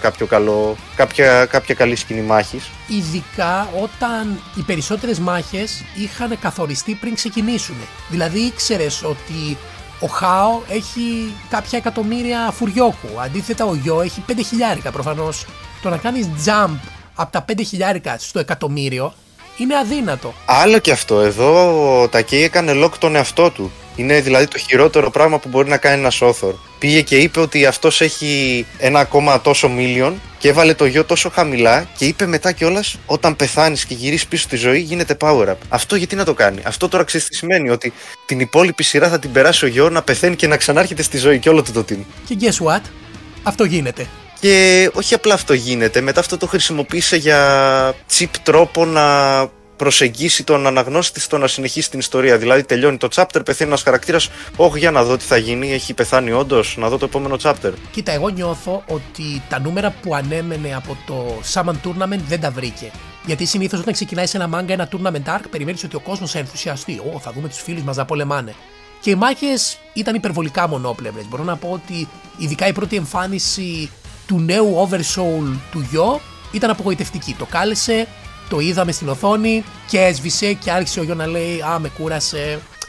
Speaker 4: κάποια καλή σκηνή μάχης.
Speaker 1: Ειδικά όταν οι περισσότερες μάχες είχαν καθοριστεί πριν ξεκινήσουν. Δηλαδή, ήξερες ότι ο Χάο έχει κάποια εκατομμύρια φουριόκου. Αντίθετα, ο Γιο έχει 5.000 προφανώς. Το να κάνεις jump από τα 5.000 στο εκατομμύριο είναι αδύνατο. Άλλο
Speaker 4: και αυτό. Εδώ ο Τακέι έκανε lock τον εαυτό του. Είναι δηλαδή το χειρότερο πράγμα που μπορεί να κάνει ένας author. Πήγε και είπε ότι αυτός έχει 1 τόσο million και έβαλε το Γιο τόσο χαμηλά και είπε μετά κιόλας όταν πεθάνεις και γυρίσεις πίσω στη ζωή γίνεται power up. Αυτό γιατί να το κάνει? Αυτό τώρα ξέρεις τι σημαίνει? Ότι την υπόλοιπη σειρά θα την περάσει ο Γιο να πεθαίνει και να ξανάρχεται στη ζωή και όλο το team.
Speaker 1: Και guess what? Αυτό γίνεται.
Speaker 4: Και όχι απλά αυτό γίνεται, μετά αυτό το χρησιμοποίησε για cheap τρόπο να προσεγγίσει τον αναγνώστη στο να συνεχίσει την ιστορία. Δηλαδή τελειώνει το chapter, πεθαίνει ένας χαρακτήρας, όχι για να δω τι θα γίνει, έχει πεθάνει όντως, να δω το επόμενο chapter.
Speaker 1: Κοίτα, εγώ νιώθω ότι τα νούμερα που ανέμενε από το Shaman Tournament δεν τα βρήκε. Γιατί συνήθως όταν ξεκινάει σε ένα manga, ένα tournament arc, περιμένεις ότι ο κόσμος θα ενθουσιαστεί. Θα δούμε τους φίλους μας να πολεμάνε. Και οι μάχες ήταν υπερβολικά μονόπλευρες. Μπορώ να πω ότι ειδικά η πρώτη εμφάνιση του νέου oversoul του Γιο ήταν απογοητευτική. Το κάλεσε, το είδαμε στην οθόνη και έσβησε και άρχισε ο Γιο να λέει «Α, με κούρασε».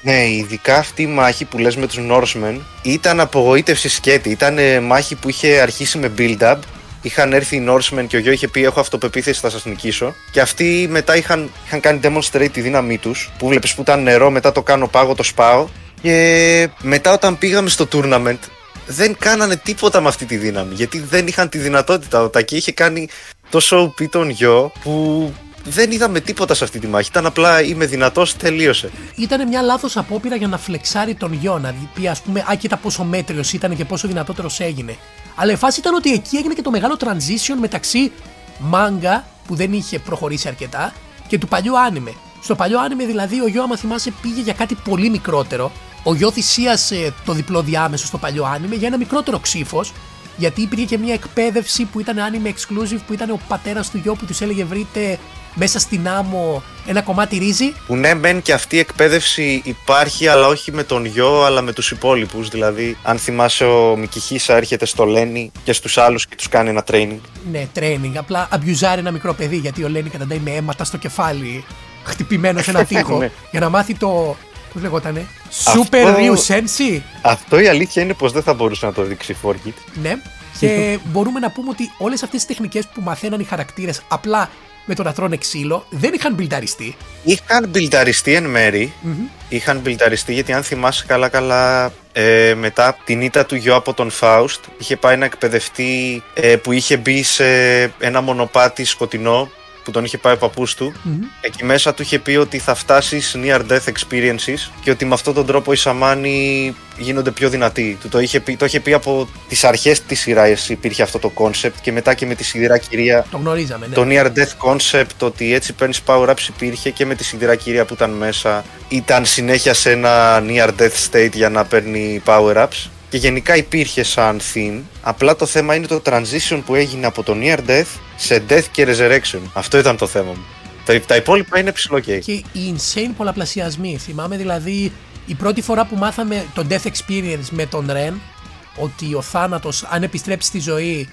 Speaker 4: Ναι, ειδικά αυτή η μάχη που λες με τους Norsemen ήταν απογοήτευση σκέτη. Ήταν μάχη που είχε αρχίσει με build-up. Είχαν έρθει οι Norsemen και ο γιο είχε πει: έχω αυτοπεποίθηση, θα σας νικήσω. Και αυτοί μετά είχαν κάνει demonstrate τη δύναμή τους. Που βλέπεις που ήταν νερό, μετά το κάνω πάγο, το σπάω. Και μετά όταν πήγαμε στο tournament, δεν κάνανε τίποτα με αυτή τη δύναμη. Γιατί δεν είχαν τη δυνατότητα. Ο Τακί είχε κάνει τόσο OP τον γιο που δεν είδαμε τίποτα σε αυτή τη μάχη. Ήταν απλά είμαι δυνατός, τελείωσε.
Speaker 1: Ήταν μια λάθος απόπειρα για να φλεξάρει τον γιο. Να πει, ας πούμε, κοίτα πόσο μέτριος ήταν και πόσο δυνατότερος έγινε. Αλλά η φάση ήταν ότι εκεί έγινε και το μεγάλο transition μεταξύ manga, που δεν είχε προχωρήσει αρκετά, και του παλιού άνιμε. Στο παλιό άνιμε, δηλαδή, ο γιο, άμα θυμάσαι, πήγε για κάτι πολύ μικρότερο. Ο γιο θυσίασε το διπλό διάμεσο στο παλιό άνιμε για ένα μικρότερο ξύφος. Γιατί υπήρχε και μια εκπαίδευση που ήταν anime exclusive, που ήταν ο πατέρας του γιο που τους έλεγε: βρείτε μέσα στην άμμο ένα κομμάτι ρύζι. Που
Speaker 4: ναι, μεν και αυτή η εκπαίδευση υπάρχει, αλλά όχι με τον γιο, αλλά με τους υπόλοιπους. Δηλαδή, αν θυμάσαι, ο Μικιχίσα έρχεται στο Λένι και στους άλλους και τους κάνει ένα training.
Speaker 1: Ναι, training. Απλά αμπιουζάρει ένα μικρό παιδί, γιατί ο Λένι καταντάει με αίματα στο κεφάλι, χτυπημένο σε ένα τοίχο, για να μάθει το. Πώς λεγότανε, Super Ryu Senshi.
Speaker 4: Αυτό η αλήθεια είναι πως δεν θα μπορούσε να το δείξει Forkit.
Speaker 1: Ναι, και μπορούμε να πούμε ότι όλες αυτές τις τεχνικές που μαθαίναν οι χαρακτήρες απλά με το να τρώνε ξύλο δεν είχαν μπιλταριστεί.
Speaker 4: Είχαν μπιλταριστεί εν μέρη. Είχαν μπιλταριστεί γιατί αν θυμάσαι καλά, μετά την ήττα του γιο από τον Φάουστ, είχε πάει να εκπαιδευτεί που είχε μπει σε ένα μονοπάτι σκοτεινό που τον είχε πάει ο παππούς του. Εκεί μέσα του είχε πει ότι θα φτάσεις near death experiences και ότι με αυτόν τον τρόπο οι σαμάνοι γίνονται πιο δυνατοί. Το είχε πει από τις αρχές της σειράς, υπήρχε αυτό το concept, και μετά και με τη σιδηρά κυρία.
Speaker 1: Το γνωρίζαμε, ναι.
Speaker 4: Το near death concept, ότι έτσι παίρνεις power-ups, υπήρχε και με τη σιδηρά κυρία που ήταν μέσα. Ήταν συνέχεια σε ένα near death state για να παίρνει power-ups. Και γενικά υπήρχε σαν theme, απλά το θέμα είναι το transition που έγινε από το Near Death σε Death και Resurrection. Αυτό ήταν το θέμα μου. Τα υπόλοιπα είναι ψηλό και
Speaker 1: οι insane πολλαπλασιασμοί. Θυμάμαι δηλαδή η πρώτη φορά που μάθαμε το Death Experience με τον Ren, ότι ο θάνατος, αν επιστρέψει στη ζωή,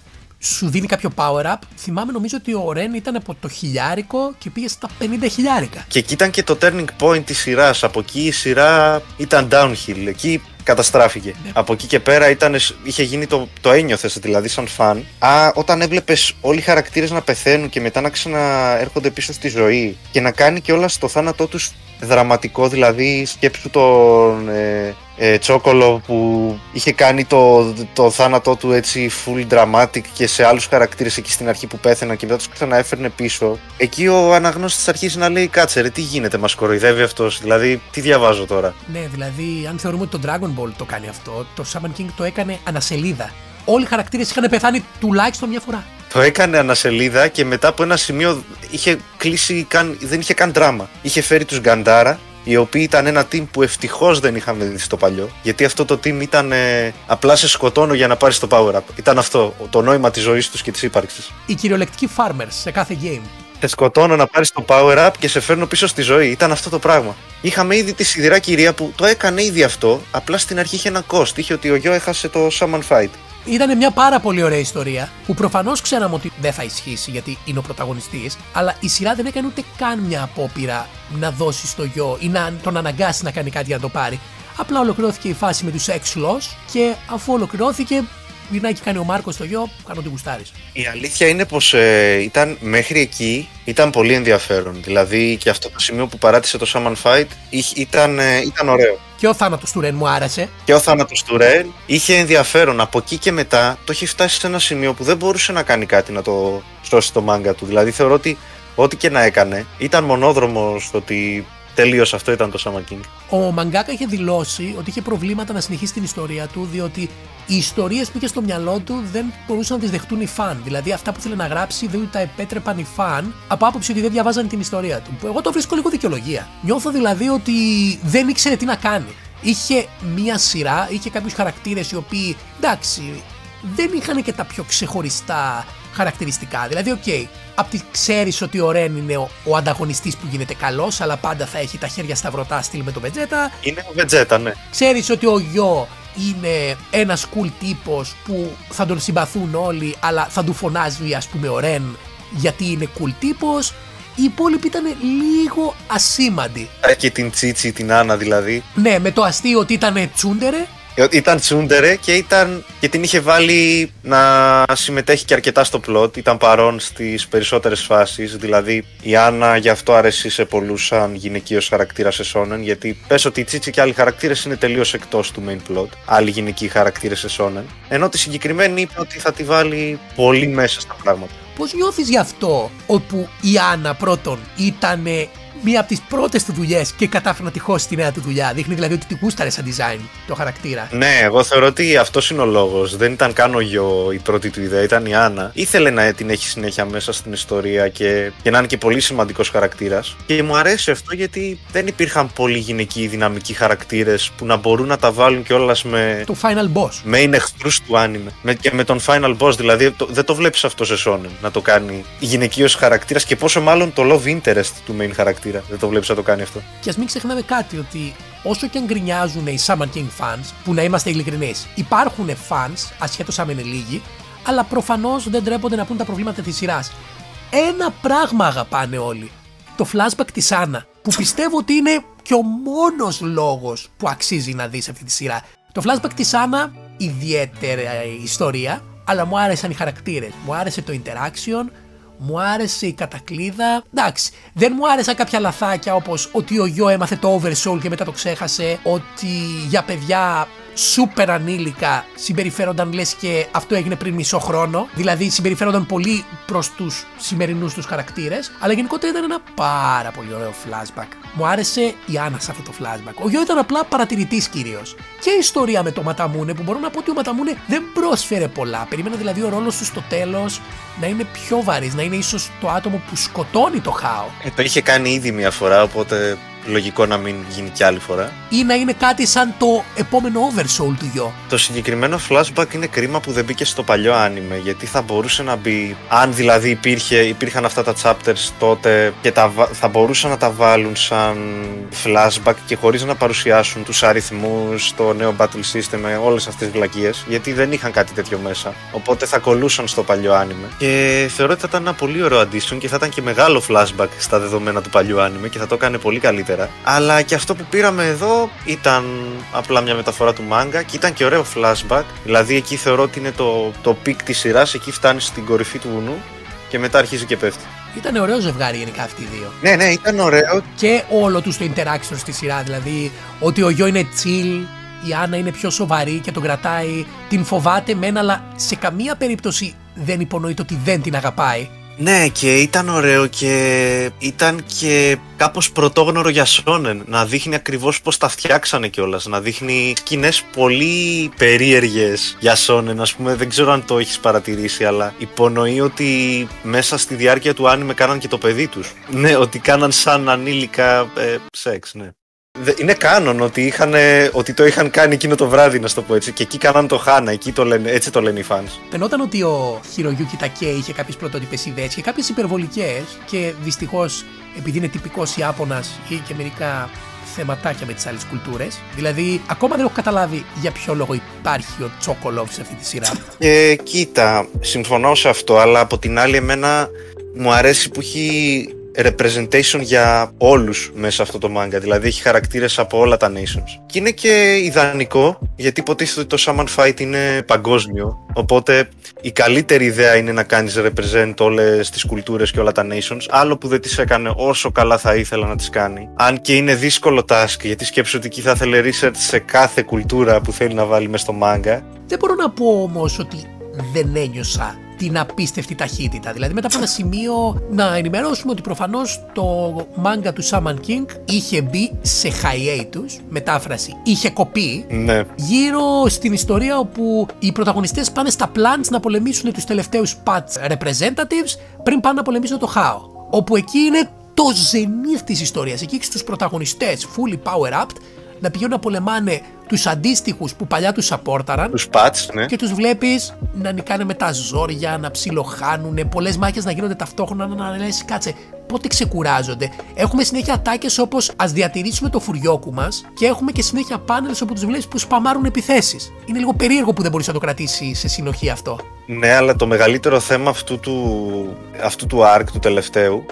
Speaker 1: σου δίνει κάποιο power-up. Θυμάμαι, νομίζω ότι ο Ren ήταν από το 1000 και πήγε στα 50.000.
Speaker 4: Και εκεί ήταν και το turning point της σειράς. Από εκεί η σειρά ήταν downhill. Εκεί καταστράφηκε. Ναι. Από εκεί και πέρα είχε γίνει το ένιωθες δηλαδή σαν φαν. Όταν έβλεπες όλοι οι χαρακτήρες να πεθαίνουν και μετά να ξαναέρχονται πίσω στη ζωή και να κάνει και όλα στο θάνατό τους δραματικό, δηλαδή σκέψου τον Τσόκολο που είχε κάνει το θάνατό του έτσι full dramatic και σε άλλους χαρακτήρες εκεί στην αρχή που πέθαιναν και μετά τους ξαναέφερνε πίσω. Εκεί ο αναγνώστης αρχίζει να λέει: κάτσε ρε, τι γίνεται, μας κοροϊδεύει αυτός, δηλαδή τι διαβάζω τώρα.
Speaker 1: Ναι, δηλαδή αν θεωρούμε ότι το Dragon Ball το κάνει αυτό, το Shaman King το έκανε ανασελίδα. Όλοι οι χαρακτήρες είχαν πεθάνει τουλάχιστον μια φορά.
Speaker 4: Το έκανε ανασελίδα και μετά από ένα σημείο είχε κλείσει, δεν είχε καν δράμα. Είχε φέρει τους Γκαντάρα, οι οποίοι ήταν ένα team που ευτυχώς δεν είχαμε δει στο παλιό. Γιατί αυτό το team ήταν απλά σε σκοτώνω για να πάρεις το power-up. Ήταν αυτό το νόημα της ζωής τους και της ύπαρξης.
Speaker 1: Οι κυριολεκτικοί farmers σε κάθε game.
Speaker 4: Σε σκοτώνω να πάρεις το power-up και σε φέρνω πίσω στη ζωή. Ήταν αυτό το πράγμα. Είχαμε ήδη τη σιδηρά κυρία που το έκανε ήδη αυτό, απλά στην αρχή είχε ένα cost. Είχε ότι ο γιο έχασε το Shaman Fight.
Speaker 1: Ήταν μια πάρα πολύ ωραία ιστορία που προφανώς ξέραμε ότι δεν θα ισχύσει γιατί είναι ο πρωταγωνιστής, αλλά η σειρά δεν έκανε ούτε καν μια απόπειρα να δώσει στο γιο ή να τον αναγκάσει να κάνει κάτι για να το πάρει. Απλά ολοκληρώθηκε η φάση με τους X-Laws και αφού ολοκληρώθηκε, γυρνάει και κάνει ο Μάρκος στο γιο, κάνω ό,τι γουστάρεις.
Speaker 4: Η αλήθεια είναι πως ήταν μέχρι εκεί ήταν πολύ ενδιαφέρον. Δηλαδή και αυτό το σημείο που παράτησε το Shaman Fight ήταν ωραίο.
Speaker 1: Και ο θάνατος του Ρεν μου άρεσε.
Speaker 4: Και ο θάνατος του Ρεν είχε ενδιαφέρον. Από εκεί και μετά το έχει φτάσει σε ένα σημείο που δεν μπορούσε να κάνει κάτι να το σώσει το μάγκα του. Δηλαδή θεωρώ ότι ό,τι και να έκανε ήταν μονόδρομος στο ότι τελείωσε, αυτό ήταν το Shaman King. Ο
Speaker 1: μαγκάκα είχε δηλώσει ότι είχε προβλήματα να συνεχίσει την ιστορία του, διότι οι ιστορίες που είχε στο μυαλό του δεν μπορούσαν να τις δεχτούν οι φαν. Δηλαδή αυτά που ήθελε να γράψει δεν τα επέτρεπαν οι φαν από άποψη ότι δεν διαβάζαν την ιστορία του. Που εγώ το βρίσκω λίγο δικαιολογία. Νιώθω δηλαδή ότι δεν ήξερε τι να κάνει. Είχε μία σειρά, είχε κάποιους χαρακτήρες οι οποίοι εντάξει δεν είχαν και τα πιο ξεχωριστά χαρακτηριστικά. Δηλαδή, ξέρεις ότι ο Ρεν είναι ο ανταγωνιστής που γίνεται καλός, αλλά πάντα θα έχει τα χέρια σταυρωτά στυλ με τον Βετζέτα.
Speaker 4: Είναι ο Βετζέτα, ναι.
Speaker 1: Ξέρεις ότι ο γιο είναι ένας cool τύπος που θα τον συμπαθούν όλοι, αλλά θα του φωνάζει ας πούμε ο Ρεν γιατί είναι cool τύπος. Οι υπόλοιποι ήταν λίγο ασήμαντοι.
Speaker 4: Και την Τσίτσι, την Άννα δηλαδή.
Speaker 1: Ναι, με το αστείο ότι ήταν τσούντερε.
Speaker 4: Ήταν τσούντερε και την είχε βάλει να συμμετέχει και αρκετά στο πλότ. Ήταν παρόν στις περισσότερες φάσεις. Δηλαδή η Άννα γι' αυτό αρέσει σε πολλούς σαν γυναικείος χαρακτήρα σε σόνεν. Γιατί πες ότι η Τσίτσι και άλλοι χαρακτήρες είναι τελείως εκτός του main plot. Άλλοι γυναικοί χαρακτήρες σε σόνεν. Ενώ τη συγκεκριμένη είπε ότι θα τη βάλει πολύ μέσα στα πράγματα.
Speaker 1: Πώς νιώθεις γι' αυτό, όπου η Άννα πρώτον ήταν μία από τις πρώτες του δουλειές και κατάφερε να τη χώσει τη νέα του δουλειά? Δείχνει δηλαδή ότι τη γούσταρε σαν design το χαρακτήρα.
Speaker 4: Ναι, εγώ θεωρώ ότι αυτός είναι ο λόγος. Δεν ήταν καν ο γιο η πρώτη του ιδέα, ήταν η Άννα. Ήθελε να την έχει συνέχεια μέσα στην ιστορία και να είναι και πολύ σημαντικός χαρακτήρας. Και μου αρέσει αυτό γιατί δεν υπήρχαν πολλοί γυναικοί δυναμικοί χαρακτήρες που να μπορούν να τα βάλουν κιόλας με
Speaker 1: το final boss.
Speaker 4: Με είναι εχθρούς του anime. Και με τον final boss, δηλαδή δεν το βλέπεις αυτό σε shonen να το κάνει γυναικείος χαρακτήρας και πόσο μάλλον το love interest του main χαρακτήρα. Δεν το βλέπεις να το κάνει αυτό.
Speaker 1: Και ας μην ξεχνάμε κάτι, ότι όσο και αν γκρινιάζουν οι Shaman King fans, που να είμαστε ειλικρινείς, υπάρχουν fans, ασχέτως αν είναι λίγοι, αλλά προφανώς δεν ντρέπονται να πούν τα προβλήματα της σειράς. Ένα πράγμα αγαπάνε όλοι. Το flashback της Άννα, που πιστεύω ότι είναι και ο μόνος λόγος που αξίζει να δεις αυτή τη σειρά. Το flashback της Άννα, ιδιαίτερη ιστορία, αλλά μου άρεσαν οι χαρακτήρες. Μου άρεσε το interaction, μου άρεσε η κατακλείδα. Εντάξει, δεν μου άρεσαν κάποια λαθάκια όπως ότι ο γιο έμαθε το oversoul και μετά το ξέχασε, ότι για παιδιά σούπερ ανήλικα συμπεριφέρονταν λες και αυτό έγινε πριν μισό χρόνο. Δηλαδή συμπεριφέρονταν πολύ προς τους σημερινούς τους χαρακτήρες. Αλλά γενικότερα ήταν ένα πάρα πολύ ωραίο flashback. Μου άρεσε η Άννα σε αυτό το flashback. Ο γιο ήταν απλά παρατηρητής κυρίως. Και η ιστορία με το Ματαμούνε, που μπορώ να πω ότι ο Ματαμούνε δεν πρόσφερε πολλά. Περίμενα δηλαδή ο ρόλος του στο τέλος να είναι πιο βαρύς, να είναι ίσως το άτομο που σκοτώνει το Χάο.
Speaker 4: Το είχε κάνει ήδη μια φορά, οπότε λογικό να μην γίνει κι άλλη φορά.
Speaker 1: Ή να είναι κάτι σαν το επόμενο oversoul του γιο.
Speaker 4: Το συγκεκριμένο flashback είναι κρίμα που δεν μπήκε στο παλιό anime, γιατί θα μπορούσε να μπει. Αν δηλαδή υπήρχαν αυτά τα chapters τότε και θα μπορούσαν να τα βάλουν σαν flashback και χωρίς να παρουσιάσουν τους αριθμούς, το νέο battle system, όλες αυτές τις βλακίες, γιατί δεν είχαν κάτι τέτοιο μέσα. Οπότε θα κολούσαν στο παλιό anime. Και θεωρώ ότι θα ήταν ένα πολύ ωραίο addition και θα ήταν και μεγάλο flashback στα δεδομένα του παλιού anime και θα το έκανε πολύ καλύτερα. Αλλά και αυτό που πήραμε εδώ ήταν απλά μια μεταφορά του μάγκα και ήταν και ωραίο flashback. Δηλαδή εκεί θεωρώ ότι είναι το πικ της σειράς, εκεί φτάνει στην κορυφή του βουνού και μετά αρχίζει και πέφτει.
Speaker 1: Ήταν ωραίο ζευγάρι γενικά αυτοί οι δύο.
Speaker 4: Ναι, ήταν ωραίο.
Speaker 1: Και όλο τους το interaction στη σειρά, δηλαδή ότι ο γιο είναι chill, η Άννα είναι πιο σοβαρή και τον κρατάει, την φοβάται μεν, αλλά σε καμία περίπτωση δεν υπονοείται ότι δεν την αγαπάει.
Speaker 4: Ναι, και ήταν ωραίο και ήταν και κάπως πρωτόγνωρο για σόνεν. Να δείχνει ακριβώς πώς τα φτιάξανε κιόλας. Να δείχνει σκηνές πολύ περίεργες για σόνεν. Ας πούμε, δεν ξέρω αν το έχεις παρατηρήσει, αλλά υπονοεί ότι μέσα στη διάρκεια του άνιμε κάναν και το παιδί τους. Ναι, ότι κάναν σαν ανήλικα σεξ, ναι. Είναι κάνον ότι το είχαν κάνει εκείνο το βράδυ, να το πω έτσι. Και εκεί κάναν το Χάνα, εκεί έτσι το λένε οι fans.
Speaker 1: Φαινόταν ότι ο Χιρογιούκι Τακέι είχε κάποιες πρωτότυπες ιδέες και κάποιες υπερβολικές. Και δυστυχώς, επειδή είναι τυπικός Ιάπωνας, είχε και μερικά θεματάκια με τις άλλες κουλτούρες. Δηλαδή, ακόμα δεν έχω καταλάβει για ποιο λόγο υπάρχει ο Τσόκολοβ σε αυτή τη σειρά.
Speaker 4: Κοίτα, συμφωνώ σε αυτό, αλλά από την άλλη, εμένα μου αρέσει που έχει representation για όλους μέσα σε αυτό το manga. Δηλαδή έχει χαρακτήρες από όλα τα nations. Και είναι και ιδανικό, γιατί υποτίθεται ότι το Shaman Fight είναι παγκόσμιο. Οπότε η καλύτερη ιδέα είναι να κάνεις represent όλες τις κουλτούρες και όλα τα nations. Άλλο που δεν τις έκανε όσο καλά θα ήθελα να τις κάνει. Αν και είναι δύσκολο task, γιατί σκέψου ότι εκεί θα ήθελε research σε κάθε κουλτούρα που θέλει να βάλει μέσα στο manga.
Speaker 1: Δεν μπορώ να πω όμως ότι δεν ένιωσα την απίστευτη ταχύτητα. Δηλαδή μετά από ένα σημείο να ενημερώσουμε ότι προφανώς το μάγκα του Shaman King είχε μπει σε hiatus, μετάφραση, είχε κοπεί,
Speaker 4: ναι,
Speaker 1: γύρω στην ιστορία όπου οι πρωταγωνιστές πάνε στα plants να πολεμήσουν τους τελευταίους patch representatives πριν πάνε να πολεμήσουν το Χάο. Όπου εκεί είναι το zenith της ιστορίας. Εκεί έχεις τους πρωταγωνιστές fully power-upped να πηγαίνουν να πολεμάνε τους αντίστοιχους που παλιά τους σαπόρταραν.
Speaker 4: Τους πατς, ναι.
Speaker 1: Και τους βλέπεις να νικάνε με τα ζόρια, να ψιλοχάνουνε, πολλές μάχες να γίνονται ταυτόχρονα, να λες κάτσε, πότε ξεκουράζονται. Έχουμε συνέχεια ατάκες όπως ας διατηρήσουμε το φουριόκου μας και έχουμε και συνέχεια πάνελς όπου τους βλέπεις που σπαμάρουν επιθέσεις. Είναι λίγο περίεργο που δεν μπορείς να το κρατήσεις σε συνοχή αυτό.
Speaker 4: Ναι, αλλά το μεγαλύτερο θέμα αυτού του arc του τελευταίου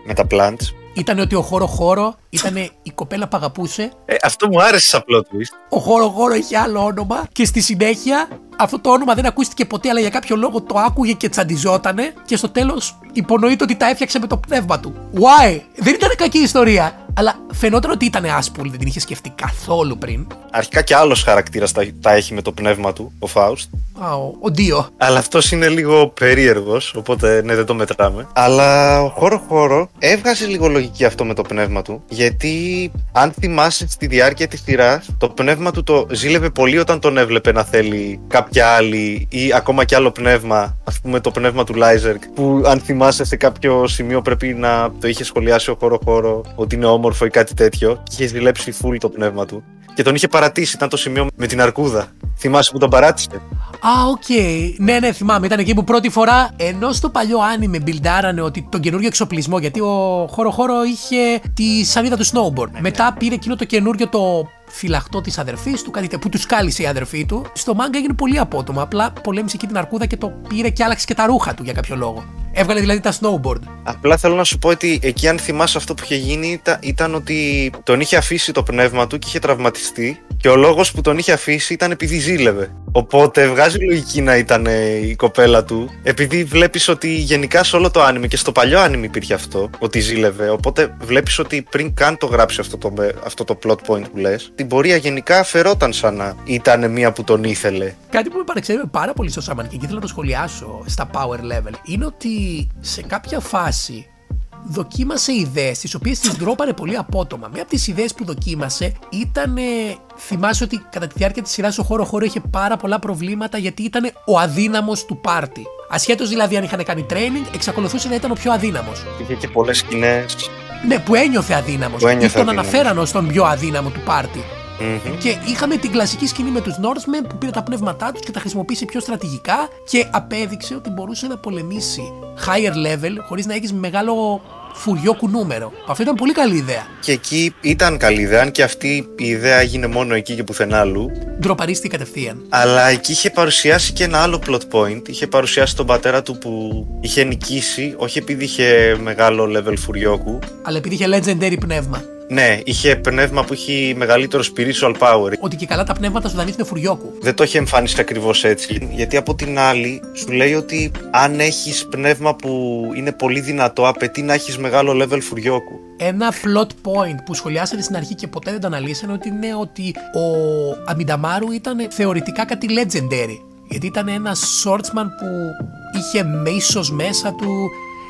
Speaker 4: με τα plants.
Speaker 1: Ήταν ότι ο χώρο ήταν η κοπέλα που αγαπούσε.
Speaker 4: Αυτό μου άρεσε σαν plot twist.
Speaker 1: Ο χώρο είχε άλλο όνομα και στη συνέχεια αυτό το όνομα δεν ακούστηκε ποτέ, αλλά για κάποιο λόγο το άκουγε και τσαντιζότανε και στο τέλος υπονοείται ότι τα έφτιαξε με το πνεύμα του. Why? Δεν ήταν κακή ιστορία, αλλά φαινόταν ότι ήταν άσπουλη, δεν την είχε σκεφτεί καθόλου πριν.
Speaker 4: Αρχικά και άλλος χαρακτήρας τα έχει με το πνεύμα του, ο Φάουστ.
Speaker 1: Ο Ντίο.
Speaker 4: Αλλά αυτός είναι λίγο περίεργος, οπότε ναι, δεν το μετράμε. Αλλά ο χώρο έβγαζε λίγο λογική αυτό με το πνεύμα του, γιατί αν θυμάσαι στη διάρκεια της σειράς, το πνεύμα του το ζήλευε πολύ όταν τον έβλεπε να θέλει κάποια άλλη ή ακόμα κι άλλο πνεύμα, ας πούμε το πνεύμα του Λάιζερκ, που αν θυμάσαι σε κάποιο σημείο πρέπει να το είχε σχολιάσει ο χώρο ότι είναι όμορφο ή κάτι τέτοιο, και είχε ζηλέψει full το πνεύμα του. Και τον είχε παρατήσει, ήταν το σημείο με την αρκούδα. Θυμάσαι που τον παράτησε?
Speaker 1: Οκ. Ναι, θυμάμαι. Ήταν εκεί που πρώτη φορά, ενώ στο παλιό άνιμε μπιλντάρανε ότι τον καινούριο εξοπλισμό, γιατί ο χώρο είχε τη σανίδα του snowboard. Μετά πήρε εκείνο το καινούριο το φυλαχτό της αδερφής του, κάτι που του κάλυσε η αδερφή του. Στο μάγκα έγινε πολύ απότομα. Απλά πολέμησε εκεί την αρκούδα και το πήρε και άλλαξε και τα ρούχα του για κάποιο λόγο. Έβγαλε δηλαδή τα snowboard. Απλά
Speaker 4: θέλω να σου πω ότι εκεί, αν θυμάσαι, αυτό που είχε γίνει ήταν ότι τον είχε αφήσει το πνεύμα του και είχε τραυματιστεί. Και ο λόγος που τον είχε αφήσει ήταν επειδή ζήλευε. Οπότε βγάζει λογική να ήταν η κοπέλα του. Επειδή βλέπεις ότι γενικά σε όλο το άνιμε και στο παλιό άνιμε υπήρχε αυτό, ότι ζήλευε. Οπότε βλέπεις ότι πριν καν το γράψει αυτό το plot point που λες, την πορεία γενικά φερόταν σαν να ήταν μία που τον ήθελε.
Speaker 1: Κάτι που με παρεξηγεί πάρα πολύ στο Σάμαν και ήθελα να το σχολιάσω στα power level είναι ότι σε κάποια φάση δοκίμασε ιδέες τις οποίες τις ντρόπαρε πολύ απότομα. Μία από τις ιδέες που δοκίμασε ήταν, θυμάσαι ότι κατά τη διάρκεια της σειράς ο χώρο είχε πάρα πολλά προβλήματα γιατί ήταν ο αδύναμος του πάρτι. Ασχέτως δηλαδή αν είχαν κάνει training, εξακολουθούσε να ήταν ο πιο αδύναμος.
Speaker 4: Είχε και πολλές σκηνές.
Speaker 1: Ναι, που ένιωθε αδύναμος. Ή τον αναφέραν ως τον πιο αδύναμο του πάρτι. Mm-hmm. Και είχαμε την κλασική σκηνή με τους Northmen που πήρε τα πνεύματά τους και τα χρησιμοποίησε πιο στρατηγικά και απέδειξε ότι μπορούσε να πολεμήσει higher level χωρίς να έχεις μεγάλο φουριόκου νούμερο. Αυτό ήταν πολύ καλή ιδέα.
Speaker 4: Και εκεί ήταν καλή ιδέα, αν και αυτή η ιδέα έγινε μόνο εκεί και πουθενά αλλού.
Speaker 1: Ντροπαρίστηκε κατευθείαν.
Speaker 4: Αλλά εκεί είχε παρουσιάσει και ένα άλλο plot point. Είχε παρουσιάσει τον πατέρα του που είχε νικήσει, όχι επειδή είχε μεγάλο level φουριόκου,
Speaker 1: αλλά επειδή είχε legendary πνεύμα.
Speaker 4: Ναι, είχε πνεύμα που είχε μεγαλύτερο spiritual power.
Speaker 1: Ότι και καλά τα πνεύματα σου δανείζουν φουριόκου.
Speaker 4: Δεν το είχε εμφανίσει ακριβώς έτσι. Γιατί από την άλλη σου λέει ότι αν έχεις πνεύμα που είναι πολύ δυνατό, απαιτεί να έχεις μεγάλο level φουριόκου.
Speaker 1: Ένα plot point που σχολιάσατε στην αρχή και ποτέ δεν το αναλύσανε ότι είναι ότι ο Αμινταμάρου ήταν θεωρητικά κάτι legendary. Γιατί ήταν ένας swordsman που είχε μίσος μέσα του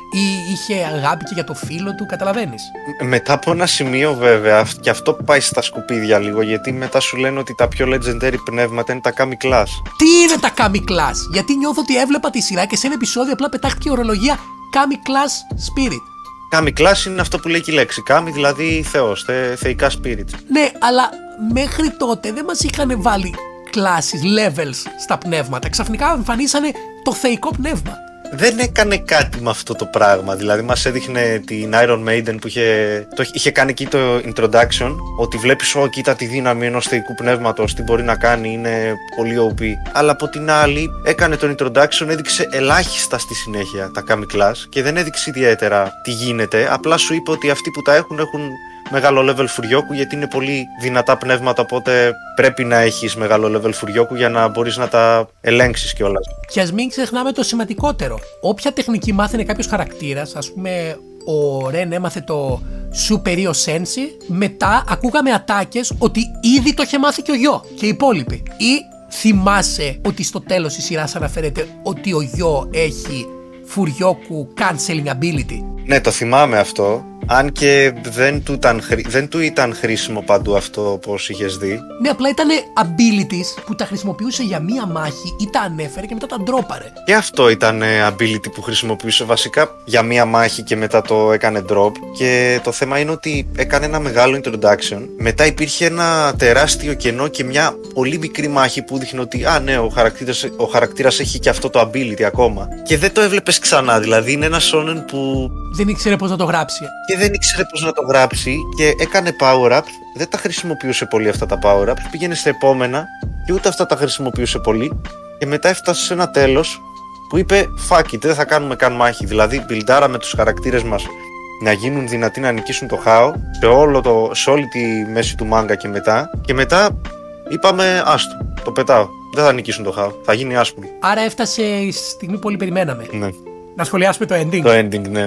Speaker 1: ή είχε αγάπη και για το φίλο του, καταλαβαίνεις. Μετά από ένα σημείο βέβαια, και αυτό πάει στα σκουπίδια λίγο, γιατί μετά σου λένε ότι τα πιο legendary πνεύματα είναι τα Kami Class. Τι είναι τα Kami Class? Γιατί νιώθω ότι έβλεπα τη σειρά και σε ένα επεισόδιο απλά πετάχτηκε η ορολογία Kami Class Spirit. Kami Class είναι αυτό που λέει και η λέξη. Kami δηλαδή θεός, θεϊκά spirits. Ναι, αλλά μέχρι τότε δεν μας είχαν βάλει classes, levels στα πνεύματα. Ξαφνικά εμφανίσανε το θεϊκό πνεύμα. Δεν έκανε κάτι με αυτό το πράγμα. Δηλαδή μας έδειχνε την Iron Maiden που είχε κάνει εκεί το introduction, ότι βλέπεις κοίτα τη δύναμη ενός θεϊκού πνεύματος, τι μπορεί να κάνει, είναι πολύ OP. Αλλά από την άλλη έκανε το introduction, έδειξε ελάχιστα στη συνέχεια τα Kami Class και δεν έδειξε ιδιαίτερα τι γίνεται. Απλά σου είπε ότι αυτοί που τα έχουν μεγάλο level φουριόκου, γιατί είναι πολύ δυνατά πνεύματα, οπότε πρέπει να έχεις μεγάλο level φουριόκου για να μπορείς να τα ελέγξεις κιόλας. Και ας μην ξεχνάμε το σημαντικότερο. Όποια τεχνική μάθαινε κάποιος χαρακτήρας, ας πούμε ο Ρεν έμαθε το Superior Sensi, μετά ακούγαμε ατάκες ότι ήδη το είχε μάθει και ο γιο και οι υπόλοιποι. Ή θυμάσαι ότι στο τέλος της σειράς αναφέρεται ότι ο γιο έχει φουριόκου cancelling ability. Ναι, το θυμάμαι αυτό. Αν και δεν του ήταν χρήσιμο παντού αυτό όπως είχες δει. Ναι, απλά ήταν abilities που τα χρησιμοποιούσε για μία μάχη ή τα ανέφερε και μετά τα ντρόπαρε. Και αυτό ήταν ability που χρησιμοποιούσε βασικά για μία μάχη και μετά το έκανε drop. Και το θέμα είναι ότι έκανε ένα μεγάλο introduction. Μετά υπήρχε ένα τεράστιο κενό και μια πολύ μικρή μάχη που δείχνει ότι ναι, ο χαρακτήρας έχει και αυτό το ability ακόμα. Και δεν το έβλεπες ξανά, δηλαδή είναι ένα shonen που δεν ήξερε πώς να το γράψει. Και δεν ήξερε πώς να το γράψει και έκανε power-ups, δεν τα χρησιμοποιούσε πολύ αυτά τα power-ups, πήγαινε στα επόμενα και ούτε αυτά τα χρησιμοποιούσε πολύ και μετά έφτασε σε ένα τέλος που είπε fuck it, δεν θα κάνουμε καν μάχη, δηλαδή μπιλντάραμε τους χαρακτήρες μας
Speaker 4: να γίνουν δυνατοί να νικήσουν το Χάο σε όλη τη μέση του μάγκα και μετά είπαμε άστο, το πετάω. Δεν θα νικήσουν το Χάο, θα γίνει άσπρο.
Speaker 1: Άρα έφτασε η στιγμή που όλοι περιμέναμε.
Speaker 4: Ναι.
Speaker 1: Να σχολιάσουμε το ending.
Speaker 4: Το ending, ναι.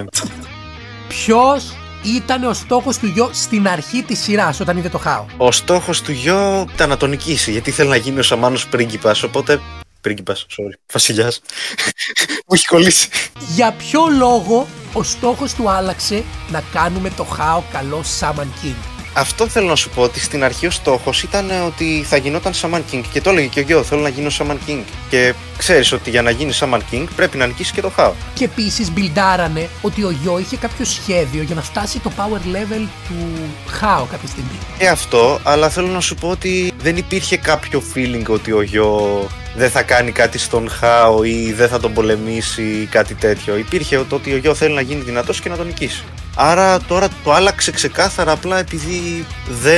Speaker 1: Ποιος ήταν ο στόχος του γιο στην αρχή της σειράς όταν είδε το Χάο?
Speaker 4: Ο στόχος του γιο ήταν να τον νικήσει, γιατί ήθελε να γίνει ο Σαμάνος πρίγκιπας, οπότε... Πρίγκιπας, βασιλιάς. Μου έχει κολλήσει.
Speaker 1: Για ποιο λόγο ο στόχος του άλλαξε να κάνουμε το Χάο καλό Shaman King?
Speaker 4: Αυτό θέλω να σου πω, ότι στην αρχή ο στόχος ήταν ότι θα γινόταν Shaman King και το έλεγε και ο γιο, θέλω να γίνω Shaman King. Και ξέρεις ότι για να γίνει Shaman King πρέπει να νικήσει και το Χάο.
Speaker 1: Και επίσης μπιλντάρανε ότι ο γιο είχε κάποιο σχέδιο για να φτάσει το power level του Χάο κάποια στιγμή.
Speaker 4: Και αυτό, αλλά θέλω να σου πω ότι δεν υπήρχε κάποιο feeling ότι ο γιο δεν θα κάνει κάτι στον Χάο ή δεν θα τον πολεμήσει ή κάτι τέτοιο. Υπήρχε ότι ο γιο θέλει να γίνει δυνατός και να τον νικήσει. Άρα τώρα το άλλαξε ξεκάθαρα απλά επειδή